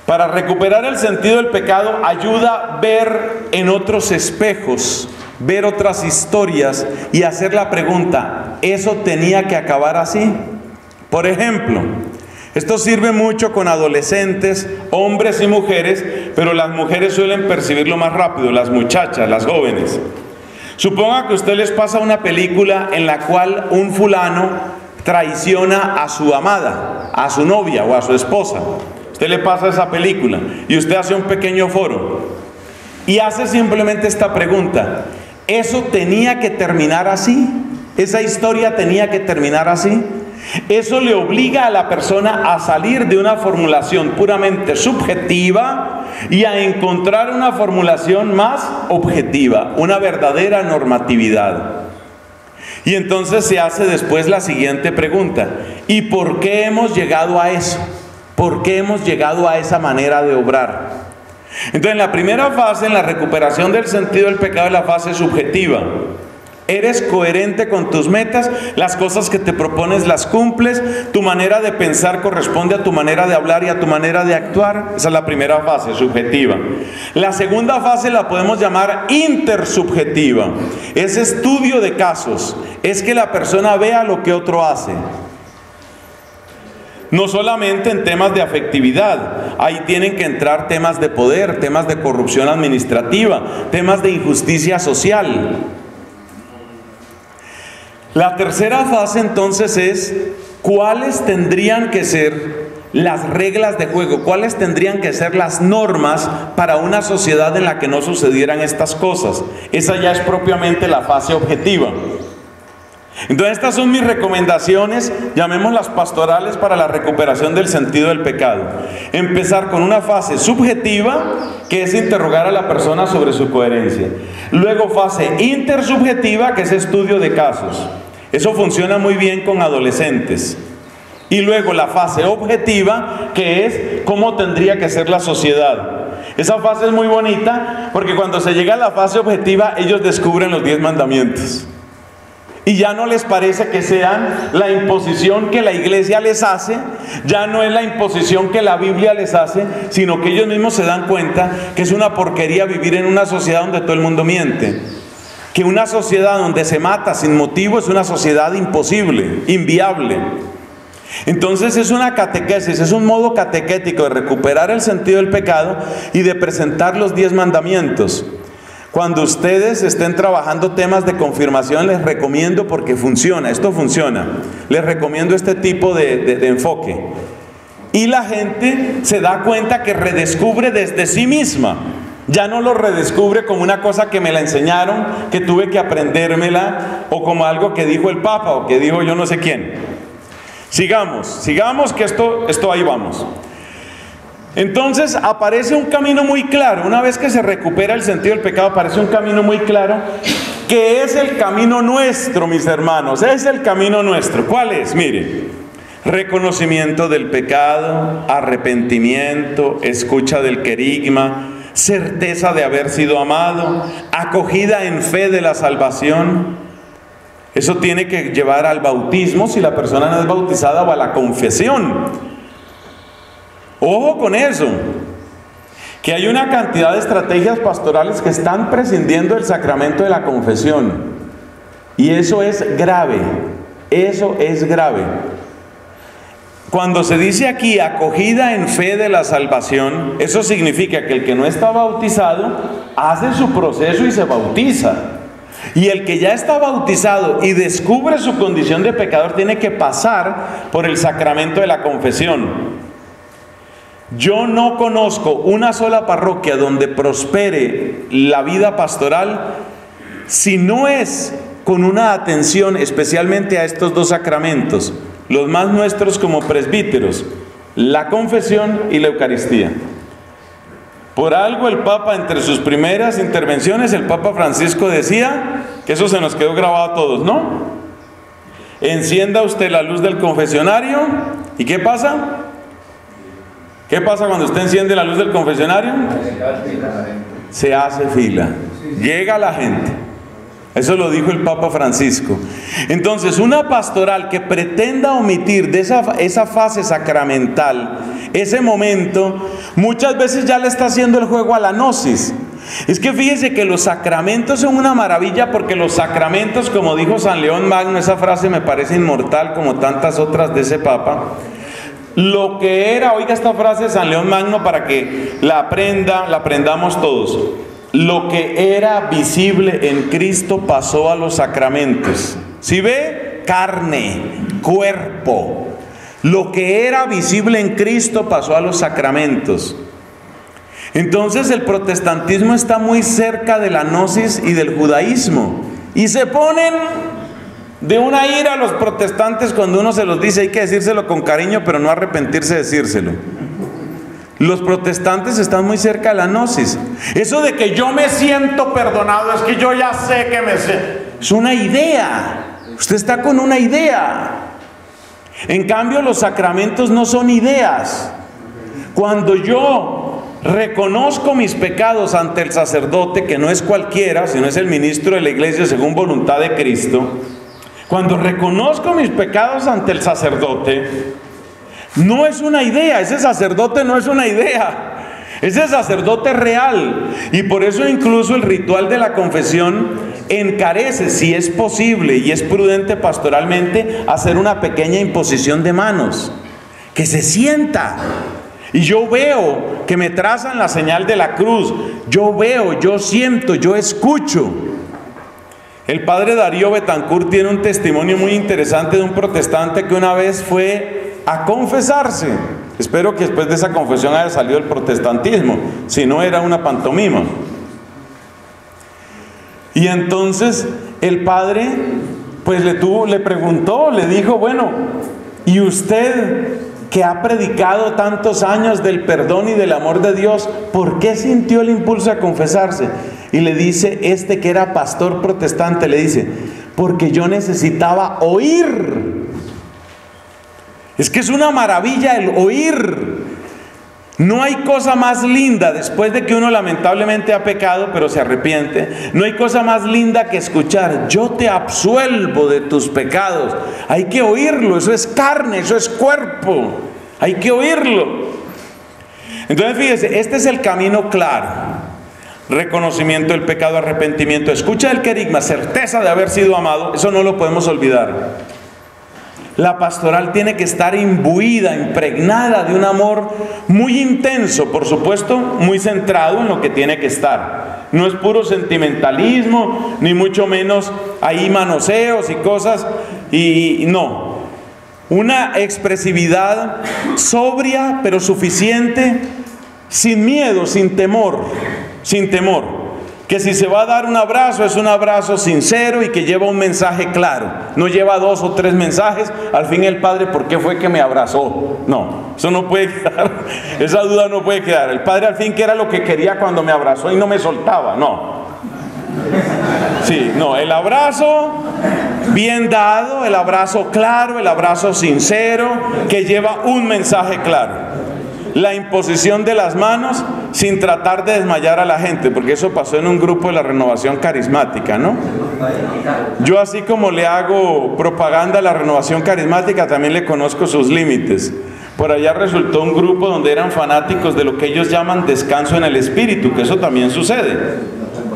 Para recuperar el sentido del pecado ayuda a ver en otros espejos, ver otras historias y hacer la pregunta, ¿eso tenía que acabar así? Por ejemplo, esto sirve mucho con adolescentes, hombres y mujeres, pero las mujeres suelen percibirlo más rápido, las muchachas, las jóvenes. Suponga que a usted les pasa una película en la cual un fulano traiciona a su amada, a su novia o a su esposa. Usted le pasa esa película y usted hace un pequeño foro y hace simplemente esta pregunta, ¿eso tenía que terminar así? ¿Esa historia tenía que terminar así? Eso le obliga a la persona a salir de una formulación puramente subjetiva y a encontrar una formulación más objetiva, una verdadera normatividad. Y entonces se hace después la siguiente pregunta, ¿y por qué hemos llegado a eso? ¿Por qué hemos llegado a esa manera de obrar? Entonces, en la primera fase, en la recuperación del sentido del pecado, es la fase subjetiva. Eres coherente con tus metas, las cosas que te propones las cumples, tu manera de pensar corresponde a tu manera de hablar y a tu manera de actuar. Esa es la primera fase, subjetiva. La segunda fase la podemos llamar intersubjetiva. Es estudio de casos, es que la persona vea lo que otro hace. No solamente en temas de afectividad, ahí tienen que entrar temas de poder, temas de corrupción administrativa, temas de injusticia social. La tercera fase entonces es cuáles tendrían que ser las reglas de juego, cuáles tendrían que ser las normas para una sociedad en la que no sucedieran estas cosas. Esa ya es propiamente la fase objetiva. Entonces estas son mis recomendaciones, llamémoslas pastorales para la recuperación del sentido del pecado. Empezar con una fase subjetiva, que es interrogar a la persona sobre su coherencia. Luego fase intersubjetiva, que es estudio de casos. Eso funciona muy bien con adolescentes. Y luego la fase objetiva, que es cómo tendría que ser la sociedad. Esa fase es muy bonita, porque cuando se llega a la fase objetiva, ellos descubren los diez mandamientos. Y ya no les parece que sean la imposición que la iglesia les hace, ya no es la imposición que la Biblia les hace, sino que ellos mismos se dan cuenta que es una porquería vivir en una sociedad donde todo el mundo miente. Que una sociedad donde se mata sin motivo es una sociedad imposible, inviable. Entonces es una catequesis, es un modo catequético de recuperar el sentido del pecado y de presentar los diez mandamientos. Cuando ustedes estén trabajando temas de confirmación, les recomiendo, porque funciona, esto funciona, les recomiendo este tipo de, de, de enfoque. Y la gente se da cuenta que redescubre desde sí misma. Ya no lo redescubre como una cosa que me la enseñaron, que tuve que aprendérmela, o como algo que dijo el Papa, o que dijo yo no sé quién. Sigamos, sigamos que esto, esto ahí vamos. Entonces aparece un camino muy claro, una vez que se recupera el sentido del pecado, aparece un camino muy claro, que es el camino nuestro, mis hermanos, es el camino nuestro. ¿Cuál es? Mire, reconocimiento del pecado, arrepentimiento, escucha del querigma, certeza de haber sido amado, acogida en fe de la salvación. Eso tiene que llevar al bautismo si la persona no es bautizada, o a la confesión. Ojo con eso, que hay una cantidad de estrategias pastorales que están prescindiendo del sacramento de la confesión. Y eso es grave, eso es grave. Cuando se dice aquí acogida en fe de la salvación, eso significa que el que no está bautizado hace su proceso y se bautiza. Y el que ya está bautizado y descubre su condición de pecador tiene que pasar por el sacramento de la confesión. Yo no conozco una sola parroquia donde prospere la vida pastoral si no es con una atención especialmente a estos dos sacramentos, los más nuestros como presbíteros, la confesión y la Eucaristía. Por algo el Papa, entre sus primeras intervenciones, el Papa Francisco decía, que eso se nos quedó grabado a todos, ¿no? Encienda usted la luz del confesionario, ¿y qué pasa? ¿Qué pasa cuando usted enciende la luz del confesionario? Se hace fila. Llega la gente. Eso lo dijo el Papa Francisco. Entonces, una pastoral que pretenda omitir de esa, esa fase sacramental, ese momento, muchas veces ya le está haciendo el juego a la gnosis. Es que fíjese que los sacramentos son una maravilla, porque los sacramentos, como dijo San León Magno, esa frase me parece inmortal como tantas otras de ese Papa, lo que era, oiga esta frase de San León Magno para que la aprenda, la aprendamos todos. Lo que era visible en Cristo pasó a los sacramentos. ¿Sí ve? Carne, cuerpo. Lo que era visible en Cristo pasó a los sacramentos. Entonces el protestantismo está muy cerca de la gnosis y del judaísmo. Y se ponen de una ira los protestantes cuando uno se los dice. Hay que decírselo con cariño, pero no arrepentirse de decírselo. Los protestantes están muy cerca de la gnosis. Eso de que yo me siento perdonado, es que yo ya sé que me sé. Es una idea. Usted está con una idea. En cambio, los sacramentos no son ideas. Cuando yo reconozco mis pecados ante el sacerdote, que no es cualquiera, sino es el ministro de la iglesia según voluntad de Cristo, cuando reconozco mis pecados ante el sacerdote, no es una idea, ese sacerdote no es una idea, ese sacerdote es real. Y por eso incluso el ritual de la confesión encarece, si es posible y es prudente pastoralmente, hacer una pequeña imposición de manos, que se sienta. Y yo veo que me trazan la señal de la cruz, yo veo, yo siento, yo escucho. El padre Darío Betancourt tiene un testimonio muy interesante de un protestante que una vez fue a confesarse. Espero que después de esa confesión haya salido el protestantismo, si no era una pantomima. Y entonces el padre pues le tuvo, le preguntó, le dijo, bueno, ¿y usted que ha predicado tantos años del perdón y del amor de Dios, por qué sintió el impulso a confesarse? Y le dice este que era pastor protestante, le dice, porque yo necesitaba oír. Es que es una maravilla el oír. No hay cosa más linda, después de que uno lamentablemente ha pecado, pero se arrepiente, no hay cosa más linda que escuchar, yo te absuelvo de tus pecados. Hay que oírlo, eso es carne, eso es cuerpo, hay que oírlo. Entonces fíjese, este es el camino claro: reconocimiento del pecado, arrepentimiento, escucha el querigma, certeza de haber sido amado. Eso no lo podemos olvidar. La pastoral tiene que estar imbuida, impregnada de un amor muy intenso, por supuesto, muy centrado en lo que tiene que estar. No es puro sentimentalismo, ni mucho menos ahí manoseos y cosas, y no. Una expresividad sobria, pero suficiente, sin miedo, sin temor, sin temor. Que si se va a dar un abrazo, es un abrazo sincero y que lleva un mensaje claro. No lleva dos o tres mensajes. Al fin el padre, ¿por qué fue que me abrazó? No, eso no puede quedar. Esa duda no puede quedar. El padre al fin, ¿qué era lo que quería cuando me abrazó y no me soltaba? No. Sí, no, el abrazo bien dado, el abrazo claro, el abrazo sincero, que lleva un mensaje claro. La imposición de las manos sin tratar de desmayar a la gente, porque eso pasó en un grupo de la Renovación Carismática, ¿no? Yo, así como le hago propaganda a la Renovación Carismática, también le conozco sus límites. Por allá resultó un grupo donde eran fanáticos de lo que ellos llaman descanso en el espíritu, que eso también sucede.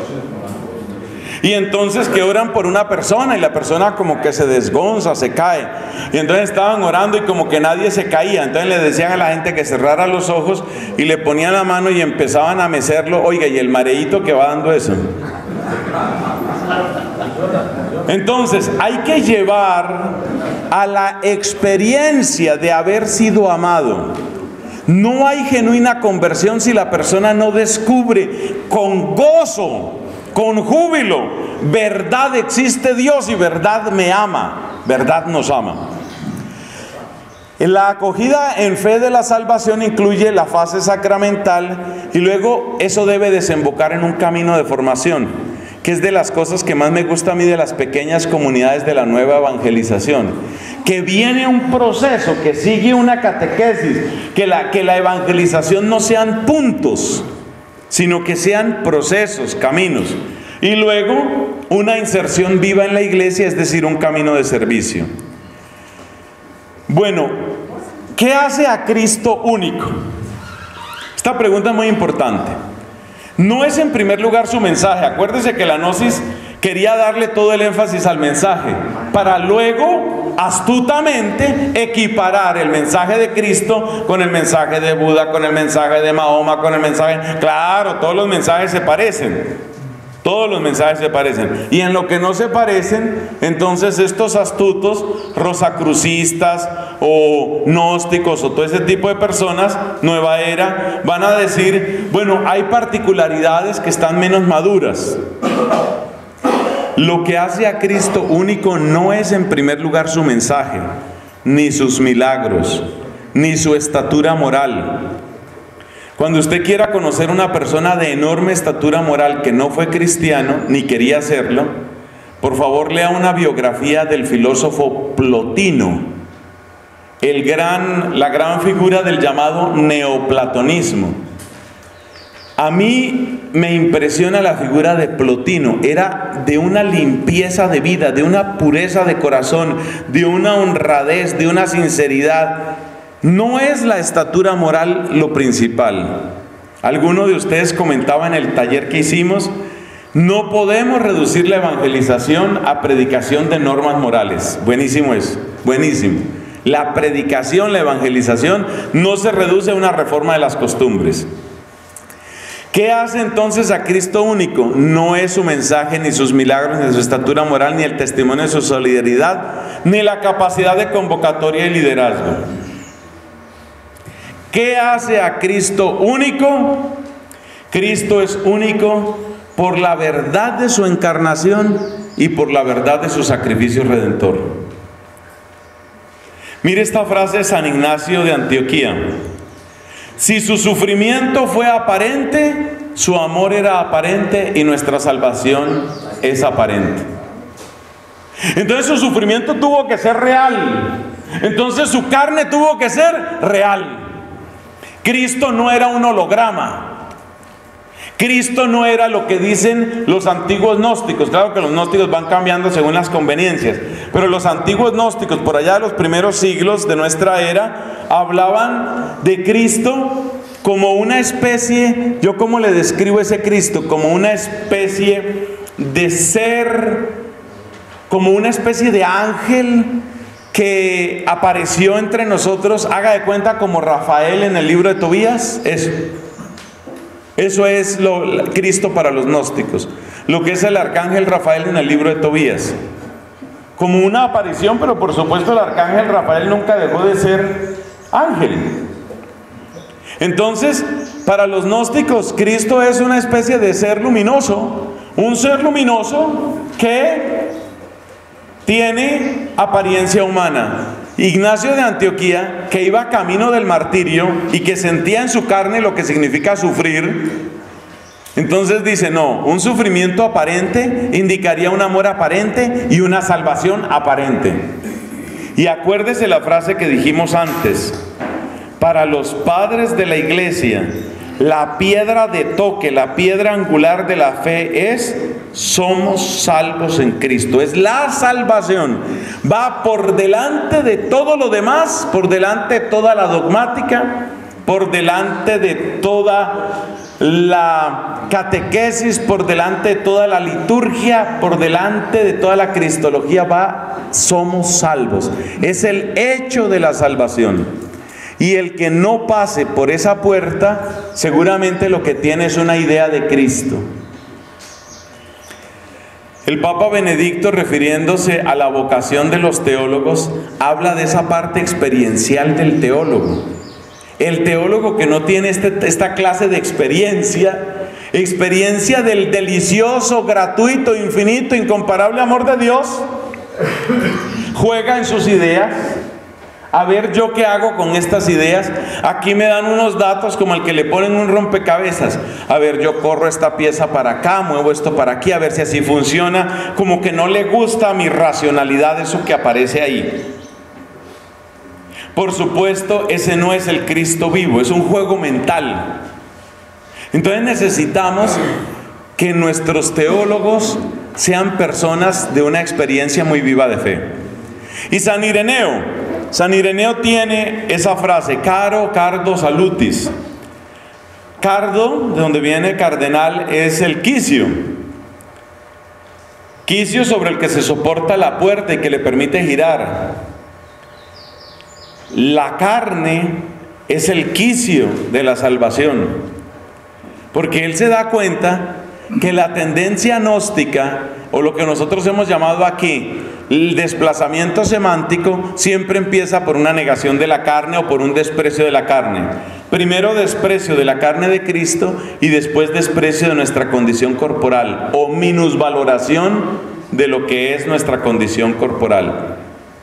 Y entonces que oran por una persona y la persona como que se desgonza, se cae. Y entonces estaban orando y como que nadie se caía. Entonces le decían a la gente que cerrara los ojos y le ponían la mano y empezaban a mecerlo. Oiga, y el mareíto que va dando eso. Entonces hay que llevar a la experiencia de haber sido amado. No hay genuina conversión si la persona no descubre con gozo, con júbilo, verdad existe Dios y verdad me ama, verdad nos ama. La acogida en fe de la salvación incluye la fase sacramental y luego eso debe desembocar en un camino de formación, que es de las cosas que más me gusta a mí de las pequeñas comunidades de la nueva evangelización, que viene un proceso, que sigue una catequesis, que la, que la evangelización no sean puntos, sino que sean procesos, caminos. Y luego una inserción viva en la iglesia, es decir, un camino de servicio. Bueno, ¿qué hace a Cristo único? Esta pregunta es muy importante. No es en primer lugar su mensaje. Acuérdese que la gnosis quería darle todo el énfasis al mensaje, para luego astutamente equiparar el mensaje de Cristo con el mensaje de Buda, con el mensaje de Mahoma, con el mensaje... Claro, todos los mensajes se parecen. Todos los mensajes se parecen. Y en lo que no se parecen, entonces estos astutos, rosacrucistas o gnósticos o todo ese tipo de personas, nueva era, van a decir, bueno, hay particularidades que están menos maduras. Lo que hace a Cristo único no es en primer lugar su mensaje, ni sus milagros, ni su estatura moral. Cuando usted quiera conocer una persona de enorme estatura moral que no fue cristiano, ni quería serlo, por favor lea una biografía del filósofo Plotino, el gran, la gran figura del llamado neoplatonismo. A mí me impresiona la figura de Plotino. Era de una limpieza de vida, de una pureza de corazón, de una honradez, de una sinceridad. No es la estatura moral lo principal. Alguno de ustedes comentaba en el taller que hicimos, no podemos reducir la evangelización a predicación de normas morales. Buenísimo eso, buenísimo. La predicación, la evangelización, no se reduce a una reforma de las costumbres. ¿Qué hace entonces a Cristo único? No es su mensaje, ni sus milagros, ni su estatura moral, ni el testimonio de su solidaridad, ni la capacidad de convocatoria y liderazgo. ¿Qué hace a Cristo único? Cristo es único por la verdad de su encarnación y por la verdad de su sacrificio redentor. Mire esta frase de San Ignacio de Antioquía. Si su sufrimiento fue aparente, su amor era aparente y nuestra salvación es aparente. Entonces su sufrimiento tuvo que ser real. Entonces su carne tuvo que ser real. Cristo no era un holograma. Cristo no era lo que dicen los antiguos gnósticos. Claro que los gnósticos van cambiando según las conveniencias, pero los antiguos gnósticos, por allá de los primeros siglos de nuestra era, hablaban de Cristo como una especie, yo cómo le describo ese Cristo, como una especie de ser, como una especie de ángel que apareció entre nosotros, haga de cuenta como Rafael en el libro de Tobías. Eso. Eso es lo, Cristo para los gnósticos. Lo que es el arcángel Rafael en el libro de Tobías. Como una aparición, pero por supuesto el arcángel Rafael nunca dejó de ser ángel. Entonces, para los gnósticos, Cristo es una especie de ser luminoso. Un ser luminoso que tiene apariencia humana. Ignacio de Antioquía, que iba camino del martirio y que sentía en su carne lo que significa sufrir, entonces dice, no, un sufrimiento aparente indicaría un amor aparente y una salvación aparente. Y acuérdese la frase que dijimos antes, para los padres de la iglesia, la piedra de toque, la piedra angular de la fe es: somos salvos en Cristo. Es la salvación. Va por delante de todo lo demás, por delante de toda la dogmática, por delante de toda la catequesis, por delante de toda la liturgia, por delante de toda la cristología. Va, somos salvos. Es el hecho de la salvación. Y el que no pase por esa puerta, seguramente lo que tiene es una idea de Cristo. El Papa Benedicto, refiriéndose a la vocación de los teólogos, habla de esa parte experiencial del teólogo. El teólogo que no tiene este, esta clase de experiencia, experiencia del delicioso, gratuito, infinito, incomparable amor de Dios, juega en sus ideas. A ver, ¿yo qué hago con estas ideas? Aquí me dan unos datos como el que le ponen un rompecabezas. A ver, yo corro esta pieza para acá, muevo esto para aquí, a ver si así funciona. Como que no le gusta a mi racionalidad eso que aparece ahí. Por supuesto, ese no es el Cristo vivo, es un juego mental. Entonces necesitamos que nuestros teólogos sean personas de una experiencia muy viva de fe. Y San Ireneo, San Ireneo tiene esa frase, caro, cardo, salutis. Cardo, de donde viene cardenal, es el quicio. Quicio sobre el que se soporta la puerta y que le permite girar. La carne es el quicio de la salvación, porque él se da cuenta que la tendencia gnóstica, o lo que nosotros hemos llamado aquí el desplazamiento semántico, siempre empieza por una negación de la carne o por un desprecio de la carne. Primero desprecio de la carne de Cristo y después desprecio de nuestra condición corporal o minusvaloración de lo que es nuestra condición corporal.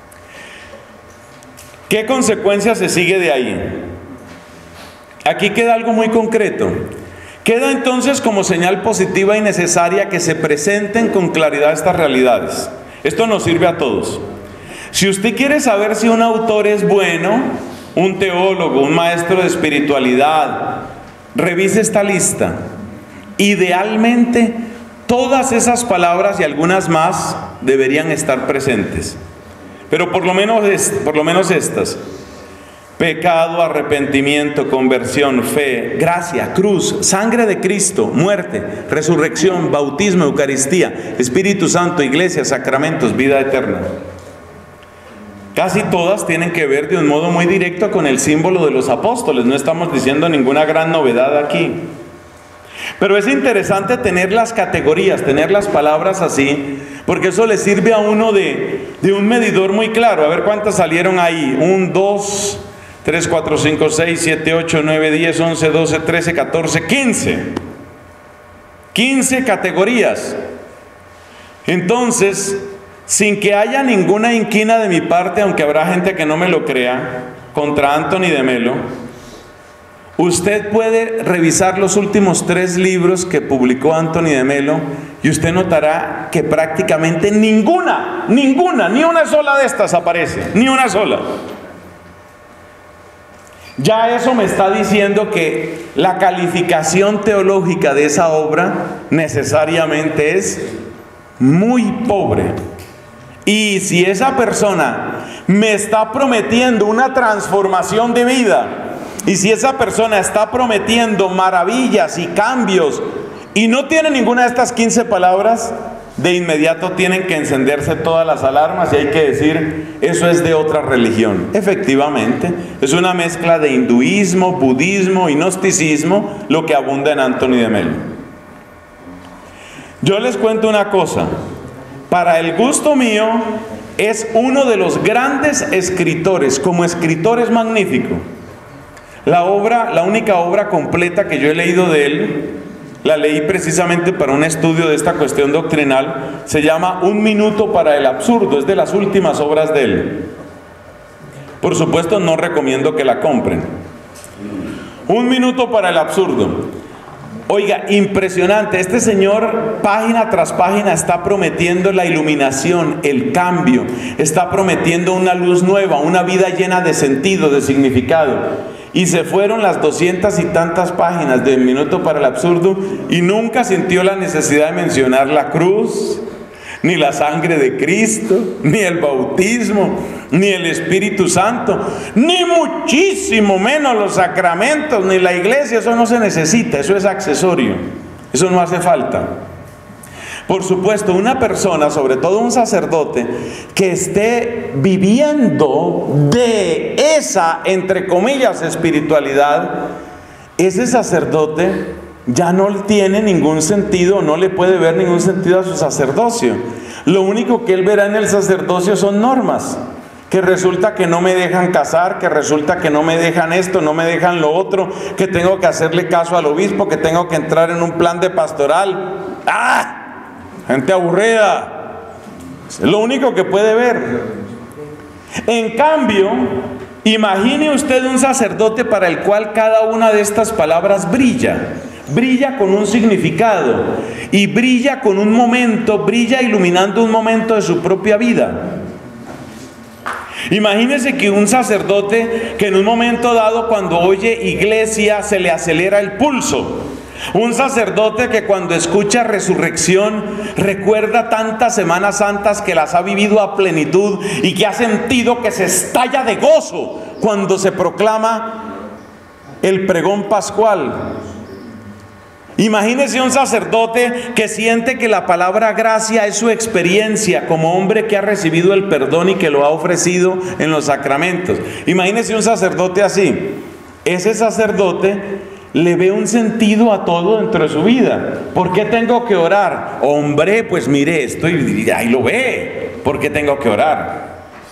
¿Qué consecuencia se sigue de ahí? Aquí queda algo muy concreto. Queda entonces como señal positiva y necesaria que se presenten con claridad estas realidades. Esto nos sirve a todos. Si usted quiere saber si un autor es bueno, un teólogo, un maestro de espiritualidad, revise esta lista. Idealmente, todas esas palabras y algunas más deberían estar presentes. Pero por lo menos, por lo menos estas: pecado, arrepentimiento, conversión, fe, gracia, cruz, sangre de Cristo, muerte, resurrección, bautismo, Eucaristía, Espíritu Santo, iglesia, sacramentos, vida eterna. Casi todas tienen que ver de un modo muy directo con el símbolo de los apóstoles. No estamos diciendo ninguna gran novedad aquí. Pero es interesante tener las categorías, tener las palabras así, porque eso le sirve a uno de, de un medidor muy claro. A ver cuántas salieron ahí. Un, dos, tres, cuatro, cinco, seis, siete, ocho, nueve, diez, once, doce, trece, catorce, quince. quince categorías. Entonces, sin que haya ninguna inquina de mi parte, aunque habrá gente que no me lo crea, contra Anthony de Melo, usted puede revisar los últimos tres libros que publicó Anthony de Melo y usted notará que prácticamente ninguna, ninguna, ni una sola de estas aparece, ni una sola. Ya eso me está diciendo que la calificación teológica de esa obra necesariamente es muy pobre. Y si esa persona me está prometiendo una transformación de vida, y si esa persona está prometiendo maravillas y cambios y no tiene ninguna de estas quince palabras, de inmediato tienen que encenderse todas las alarmas y hay que decir, eso es de otra religión. Efectivamente, es una mezcla de hinduismo, budismo y gnosticismo lo que abunda en Anthony de Melo. Yo les cuento una cosa, para el gusto mío es uno de los grandes escritores, como escritor es magnífico. La obra, la única obra completa que yo he leído de él, la leí precisamente para un estudio de esta cuestión doctrinal, se llama Un minuto para el absurdo, es de las últimas obras de él. Por supuesto no recomiendo que la compren. Un minuto para el absurdo. Oiga, impresionante, este señor página tras página está prometiendo la iluminación, el cambio, está prometiendo una luz nueva, una vida llena de sentido, de significado. Y se fueron las doscientas y tantas páginas de Un minuto para el absurdo y nunca sintió la necesidad de mencionar la cruz, ni la sangre de Cristo, ni el bautismo, ni el Espíritu Santo, ni muchísimo menos los sacramentos, ni la iglesia. Eso no se necesita, eso es accesorio, eso no hace falta. Por supuesto, una persona, sobre todo un sacerdote, que esté viviendo de esa, entre comillas, espiritualidad, ese sacerdote ya no tiene ningún sentido, no le puede ver ningún sentido a su sacerdocio. Lo único que él verá en el sacerdocio son normas, que resulta que no me dejan casar, que resulta que no me dejan esto, no me dejan lo otro, que tengo que hacerle caso al obispo, que tengo que entrar en un plan de pastoral. ¡Ah! Gente aburrida. Es lo único que puede ver. En cambio, imagine usted un sacerdote para el cual cada una de estas palabras brilla. Brilla con un significado. Y brilla con un momento, brilla iluminando un momento de su propia vida. Imagínese que un sacerdote que en un momento dado, cuando oye iglesia, se le acelera el pulso. Un sacerdote que cuando escucha resurrección recuerda tantas Semanas Santas que las ha vivido a plenitud y que ha sentido que se estalla de gozo cuando se proclama el pregón pascual. Imagínese un sacerdote que siente que la palabra gracia es su experiencia como hombre que ha recibido el perdón y que lo ha ofrecido en los sacramentos. Imagínese un sacerdote así. Ese sacerdote le ve un sentido a todo dentro de su vida. ¿Por qué tengo que orar? Hombre, pues mire esto y ahí lo ve. ¿Por qué tengo que orar?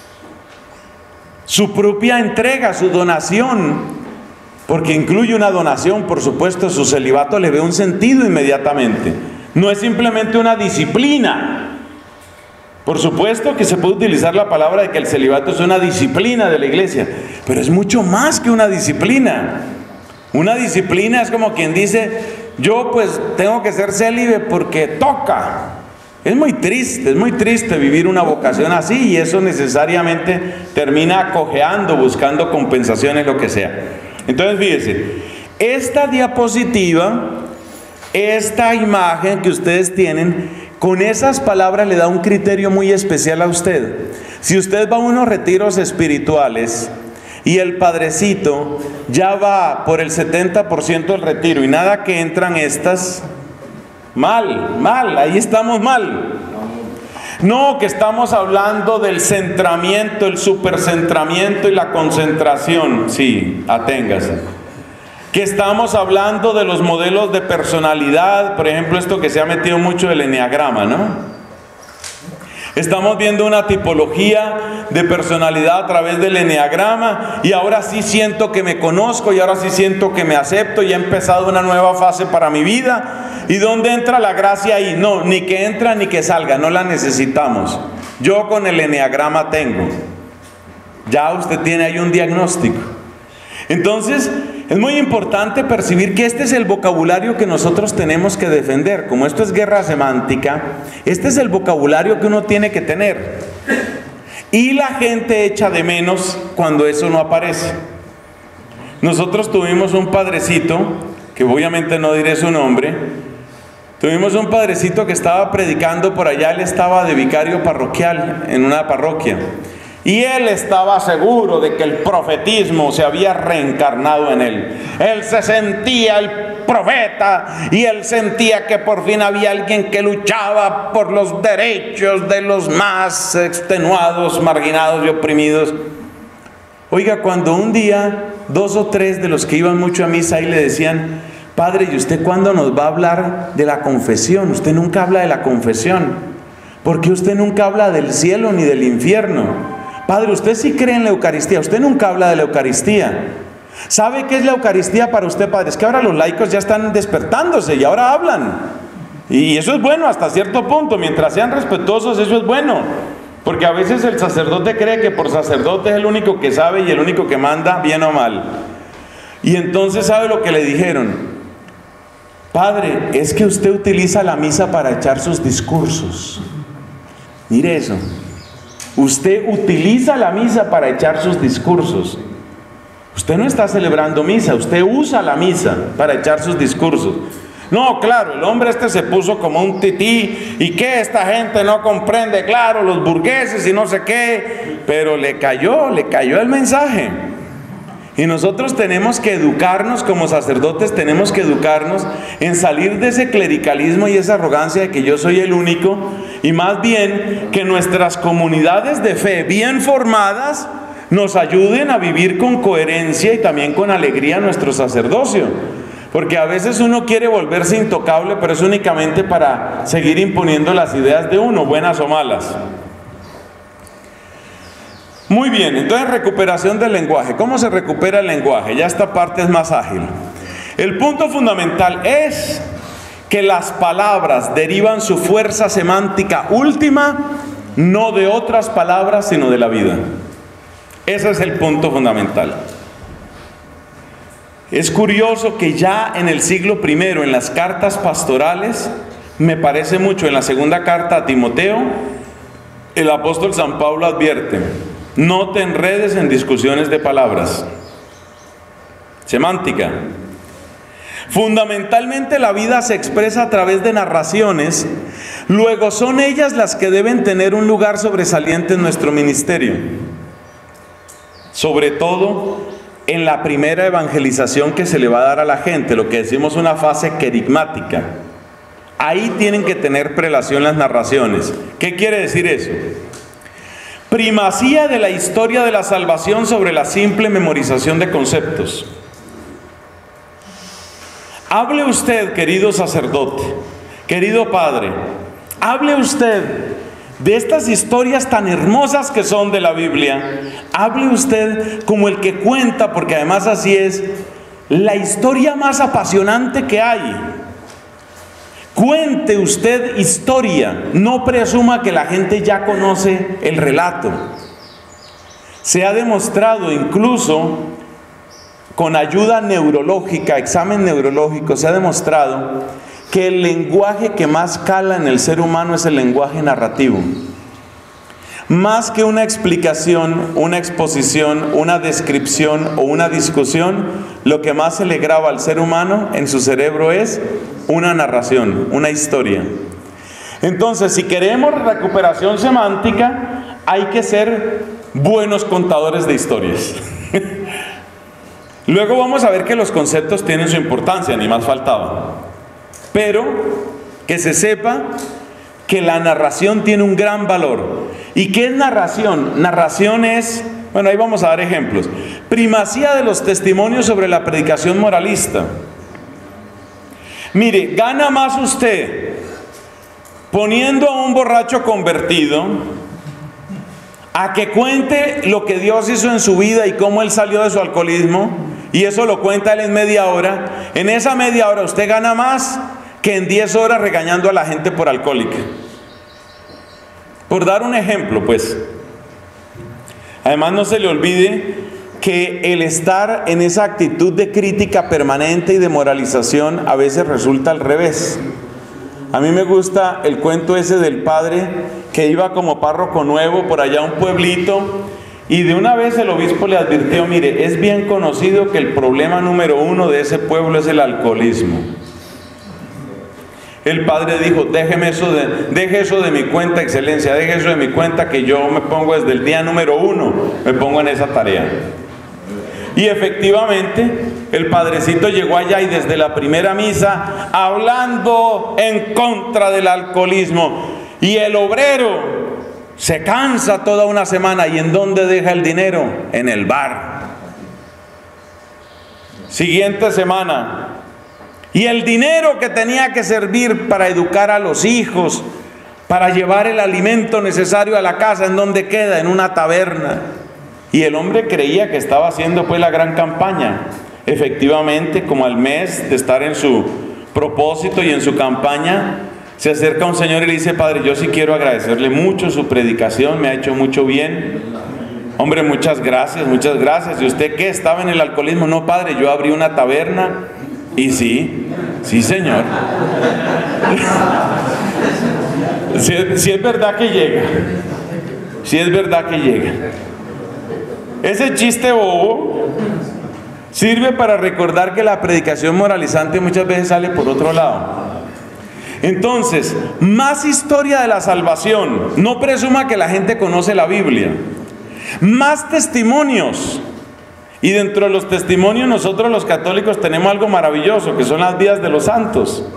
Su propia entrega, su donación, porque incluye una donación, por supuesto, su celibato le ve un sentido inmediatamente. No es simplemente una disciplina. Por supuesto que se puede utilizar la palabra de que el celibato es una disciplina de la iglesia, pero es mucho más que una disciplina. Una disciplina es como quien dice, yo pues tengo que ser célibe porque toca. Es muy triste, es muy triste vivir una vocación así, y eso necesariamente termina cojeando, buscando compensaciones, lo que sea. Entonces fíjense, esta diapositiva, esta imagen que ustedes tienen, con esas palabras le da un criterio muy especial a usted. Si usted va a unos retiros espirituales y el padrecito ya va por el setenta por ciento del retiro y nada que entran estas, mal, mal, ahí estamos mal. No, que estamos hablando del centramiento, el supercentramiento y la concentración. Sí, aténgase. Que estamos hablando de los modelos de personalidad, por ejemplo, esto que se ha metido mucho del eneagrama, ¿no? Estamos viendo una tipología de personalidad a través del eneagrama, y ahora sí siento que me conozco, y ahora sí siento que me acepto, y he empezado una nueva fase para mi vida. ¿Y dónde entra la gracia ahí? No, ni que entra ni que salga, no la necesitamos. Yo con el eneagrama tengo. Ya usted tiene ahí un diagnóstico. Entonces, es muy importante percibir que este es el vocabulario que nosotros tenemos que defender. Como esto es guerra semántica, este es el vocabulario que uno tiene que tener. Y la gente echa de menos cuando eso no aparece. Nosotros tuvimos un padrecito, que obviamente no diré su nombre, tuvimos un padrecito que estaba predicando por allá, él estaba de vicario parroquial en una parroquia. Y él estaba seguro de que el profetismo se había reencarnado en él. Él se sentía el profeta y él sentía que por fin había alguien que luchaba por los derechos de los más extenuados, marginados y oprimidos. Oiga, cuando un día dos o tres de los que iban mucho a misa ahí le decían: padre, ¿y usted cuándo nos va a hablar de la confesión? Usted nunca habla de la confesión. ¿Por qué usted nunca habla del cielo ni del infierno? Padre, usted sí cree en la Eucaristía, usted nunca habla de la Eucaristía. ¿Sabe qué es la Eucaristía para usted, padre? Es que ahora los laicos ya están despertándose y ahora hablan. Y eso es bueno hasta cierto punto, mientras sean respetuosos, eso es bueno. Porque a veces el sacerdote cree que por sacerdote es el único que sabe y el único que manda, bien o mal. Y entonces, ¿sabe lo que le dijeron? Padre, es que usted utiliza la misa para echar sus discursos. Mire eso. Usted utiliza la misa para echar sus discursos. Usted no está celebrando misa, usted usa la misa para echar sus discursos. No, claro, el hombre este se puso como un tití, y que esta gente no comprende, claro, los burgueses y no sé qué, pero le cayó, le cayó el mensaje. Y nosotros tenemos que educarnos como sacerdotes, tenemos que educarnos en salir de ese clericalismo y esa arrogancia de que yo soy el único, y más bien que nuestras comunidades de fe bien formadas nos ayuden a vivir con coherencia y también con alegría nuestro sacerdocio. Porque a veces uno quiere volverse intocable, pero es únicamente para seguir imponiendo las ideas de uno, buenas o malas. Muy bien, entonces recuperación del lenguaje. ¿Cómo se recupera el lenguaje? Ya esta parte es más ágil. El punto fundamental es que las palabras derivan su fuerza semántica última no de otras palabras, sino de la vida. Ese es el punto fundamental. Es curioso que ya en el siglo primero, en las cartas pastorales, me parece mucho en la segunda carta a Timoteo, el apóstol San Pablo advierte: no te enredes en discusiones de palabras. Semántica. Fundamentalmente la vida se expresa a través de narraciones, luego son ellas las que deben tener un lugar sobresaliente en nuestro ministerio. Sobre todo en la primera evangelización que se le va a dar a la gente, lo que decimos una fase querigmática. Ahí tienen que tener prelación las narraciones. ¿Qué quiere decir eso? Primacía de la historia de la salvación sobre la simple memorización de conceptos. Hable usted, querido sacerdote, querido padre, hable usted de estas historias tan hermosas que son de la Biblia. Hable usted como el que cuenta, porque además así es, la historia más apasionante que hay. Cuente usted historia, no presuma que la gente ya conoce el relato. Se ha demostrado incluso con ayuda neurológica, examen neurológico, se ha demostrado que el lenguaje que más cala en el ser humano es el lenguaje narrativo. Más que una explicación, una exposición, una descripción o una discusión, lo que más se le graba al ser humano en su cerebro es una narración, una historia. Entonces, si queremos recuperación semántica, hay que ser buenos contadores de historias. Luego vamos a ver que los conceptos tienen su importancia, ni más faltaba. Pero que se sepa que la narración tiene un gran valor. ¿Y qué es narración? Narración es, bueno, ahí vamos a dar ejemplos. Primacía de los testimonios sobre la predicación moralista. Mire, gana más usted poniendo a un borracho convertido a que cuente lo que Dios hizo en su vida y cómo él salió de su alcoholismo, y eso lo cuenta él en media hora. En esa media hora usted gana más que en diez horas regañando a la gente por alcohólica. Por dar un ejemplo, pues. Además, no se le olvide que el estar en esa actitud de crítica permanente y de moralización a veces resulta al revés. A mí me gusta el cuento ese del padre que iba como párroco nuevo por allá a un pueblito, y de una vez el obispo le advirtió: mire, es bien conocido que el problema número uno de ese pueblo es el alcoholismo. El padre dijo: déjeme eso de, deje eso de mi cuenta, excelencia, deje eso de mi cuenta, que yo me pongo desde el día número uno, me pongo en esa tarea. Y efectivamente, el padrecito llegó allá y desde la primera misa, hablando en contra del alcoholismo. Y el obrero se cansa toda una semana. ¿Y en dónde deja el dinero? En el bar. Siguiente semana. Y el dinero que tenía que servir para educar a los hijos, para llevar el alimento necesario a la casa, ¿en dónde queda? En una taberna. Y el hombre creía que estaba haciendo pues la gran campaña. Efectivamente, como al mes de estar en su propósito y en su campaña, se acerca un señor y le dice: padre, yo sí quiero agradecerle mucho su predicación, me ha hecho mucho bien. Hombre, muchas gracias, muchas gracias. ¿Y usted qué? ¿Estaba en el alcoholismo? No, padre, yo abrí una taberna. Y sí, sí, señor. Si es, si es verdad que llega. Si es verdad que llega. Ese chiste bobo sirve para recordar que la predicación moralizante muchas veces sale por otro lado. Entonces, más historia de la salvación. No presuma que la gente conoce la Biblia. Más testimonios. Y dentro de los testimonios, nosotros los católicos tenemos algo maravilloso, que son las vidas de los santos.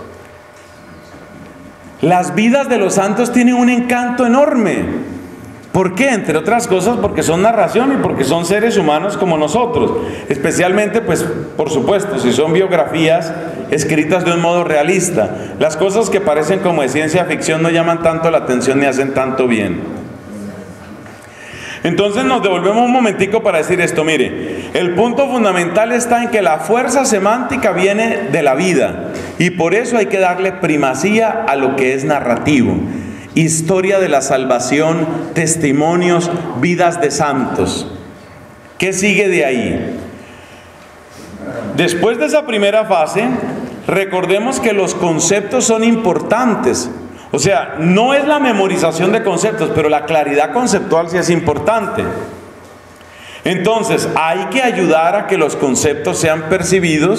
Las vidas de los santos tienen un encanto enorme. ¿Por qué? Entre otras cosas porque son narración y porque son seres humanos como nosotros. Especialmente, pues, por supuesto, si son biografías escritas de un modo realista. Las cosas que parecen como de ciencia ficción no llaman tanto la atención ni hacen tanto bien. Entonces nos devolvemos un momentico para decir esto. Mire, el punto fundamental está en que la fuerza semántica viene de la vida. Y por eso hay que darle primacía a lo que es narrativo. Historia de la salvación, testimonios, vidas de santos. ¿Qué sigue de ahí? Después de esa primera fase, recordemos que los conceptos son importantes. O sea, no es la memorización de conceptos, pero la claridad conceptual sí es importante. Entonces, hay que ayudar a que los conceptos sean percibidos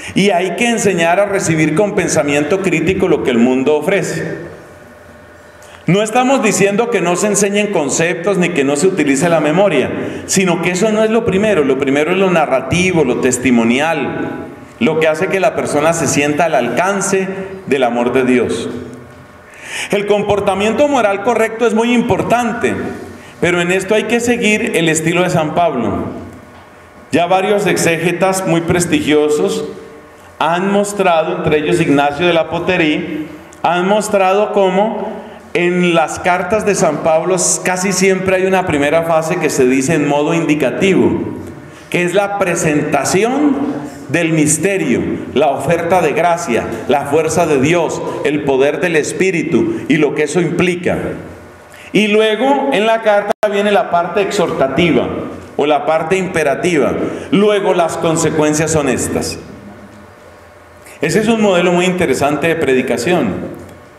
Y hay que enseñar a recibir con pensamiento crítico lo que el mundo ofrece. No estamos diciendo que no se enseñen conceptos ni que no se utilice la memoria, sino que eso no es lo primero. Lo primero es lo narrativo, lo testimonial, lo que hace que la persona se sienta al alcance del amor de Dios. El comportamiento moral correcto es muy importante, pero en esto hay que seguir el estilo de San Pablo. Ya varios exégetas muy prestigiosos han mostrado, entre ellos Ignacio de la Poterí, han mostrado cómo en las cartas de San Pablo casi siempre hay una primera fase que se dice en modo indicativo, que es la presentación del misterio, la oferta de gracia, la fuerza de Dios, el poder del Espíritu y lo que eso implica. Y luego en la carta viene la parte exhortativa o la parte imperativa. Luego las consecuencias son estas. Ese es un modelo muy interesante de predicación.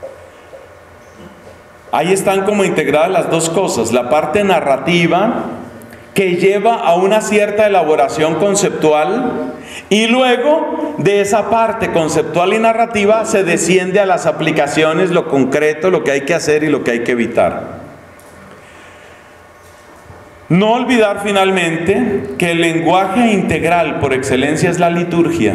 Ahí están como integradas las dos cosas, la parte narrativa que lleva a una cierta elaboración conceptual y luego de esa parte conceptual y narrativa se desciende a las aplicaciones, lo concreto, lo que hay que hacer y lo que hay que evitar. No olvidar finalmente que el lenguaje integral por excelencia es la liturgia.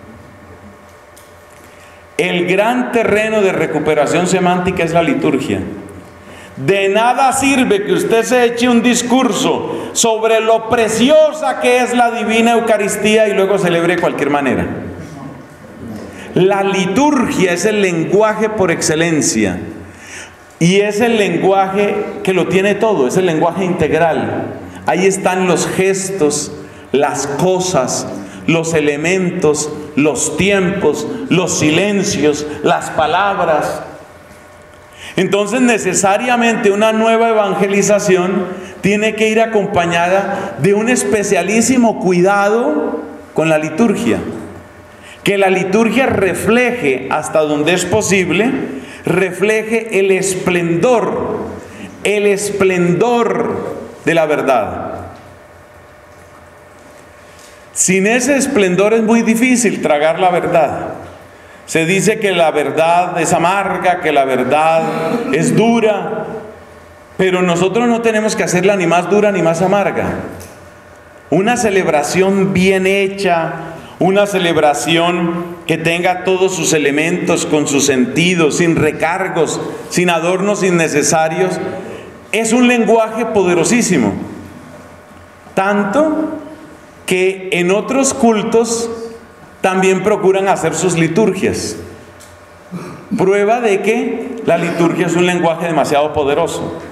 El gran terreno de recuperación semántica es la liturgia. De nada sirve que usted se eche un discurso sobre lo preciosa que es la divina Eucaristía y luego celebre de cualquier manera. La liturgia es el lenguaje por excelencia y es el lenguaje que lo tiene todo, es el lenguaje integral. Ahí están los gestos, las cosas, los elementos, los tiempos, los silencios, las palabras. Entonces necesariamente una nueva evangelización tiene que ir acompañada de un especialísimo cuidado con la liturgia. Que la liturgia refleje, hasta donde es posible, refleje el esplendor, el esplendor de la verdad. Sin ese esplendor es muy difícil tragar la verdad. Se dice que la verdad es amarga, que la verdad es dura, pero nosotros no tenemos que hacerla ni más dura ni más amarga. Una celebración bien hecha, una celebración que tenga todos sus elementos con su sentido, sin recargos, sin adornos innecesarios, es un lenguaje poderosísimo. Tanto que en otros cultos también procuran hacer sus liturgias. Prueba de que la liturgia es un lenguaje demasiado poderoso.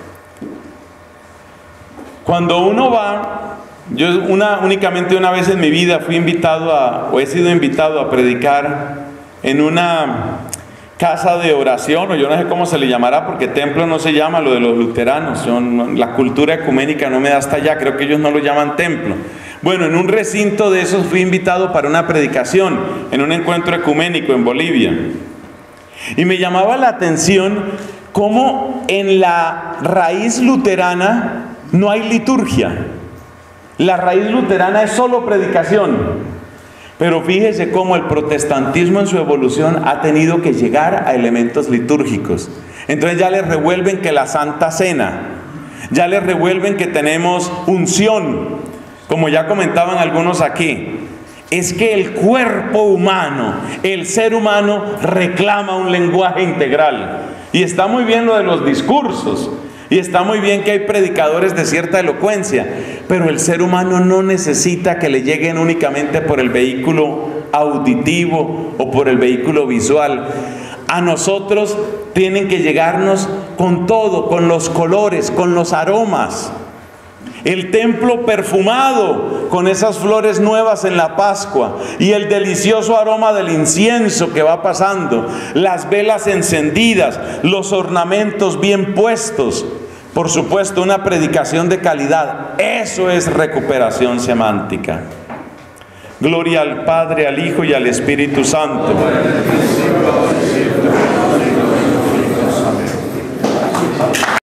Cuando uno va, yo una, únicamente una vez en mi vida fui invitado a, o he sido invitado a predicar en una casa de oración, o yo no sé cómo se le llamará, porque templo no se llama lo de los luteranos. Yo, la cultura ecuménica no me da hasta allá, creo que ellos no lo llaman templo. Bueno, en un recinto de esos fui invitado para una predicación, en un encuentro ecuménico en Bolivia. Y me llamaba la atención cómo en la raíz luterana no hay liturgia. La raíz luterana es solo predicación. Pero fíjese cómo el protestantismo en su evolución ha tenido que llegar a elementos litúrgicos. Entonces ya les revuelven que la Santa Cena, ya les revuelven que tenemos unción. Como ya comentaban algunos aquí, es que el cuerpo humano, el ser humano reclama un lenguaje integral. Y está muy bien lo de los discursos, y está muy bien que hay predicadores de cierta elocuencia, pero el ser humano no necesita que le lleguen únicamente por el vehículo auditivo o por el vehículo visual. A nosotros tienen que llegarnos con todo, con los colores, con los aromas. El templo perfumado con esas flores nuevas en la Pascua y el delicioso aroma del incienso que va pasando, las velas encendidas, los ornamentos bien puestos, por supuesto una predicación de calidad. Eso es recuperación semántica. Gloria al Padre, al Hijo y al Espíritu Santo.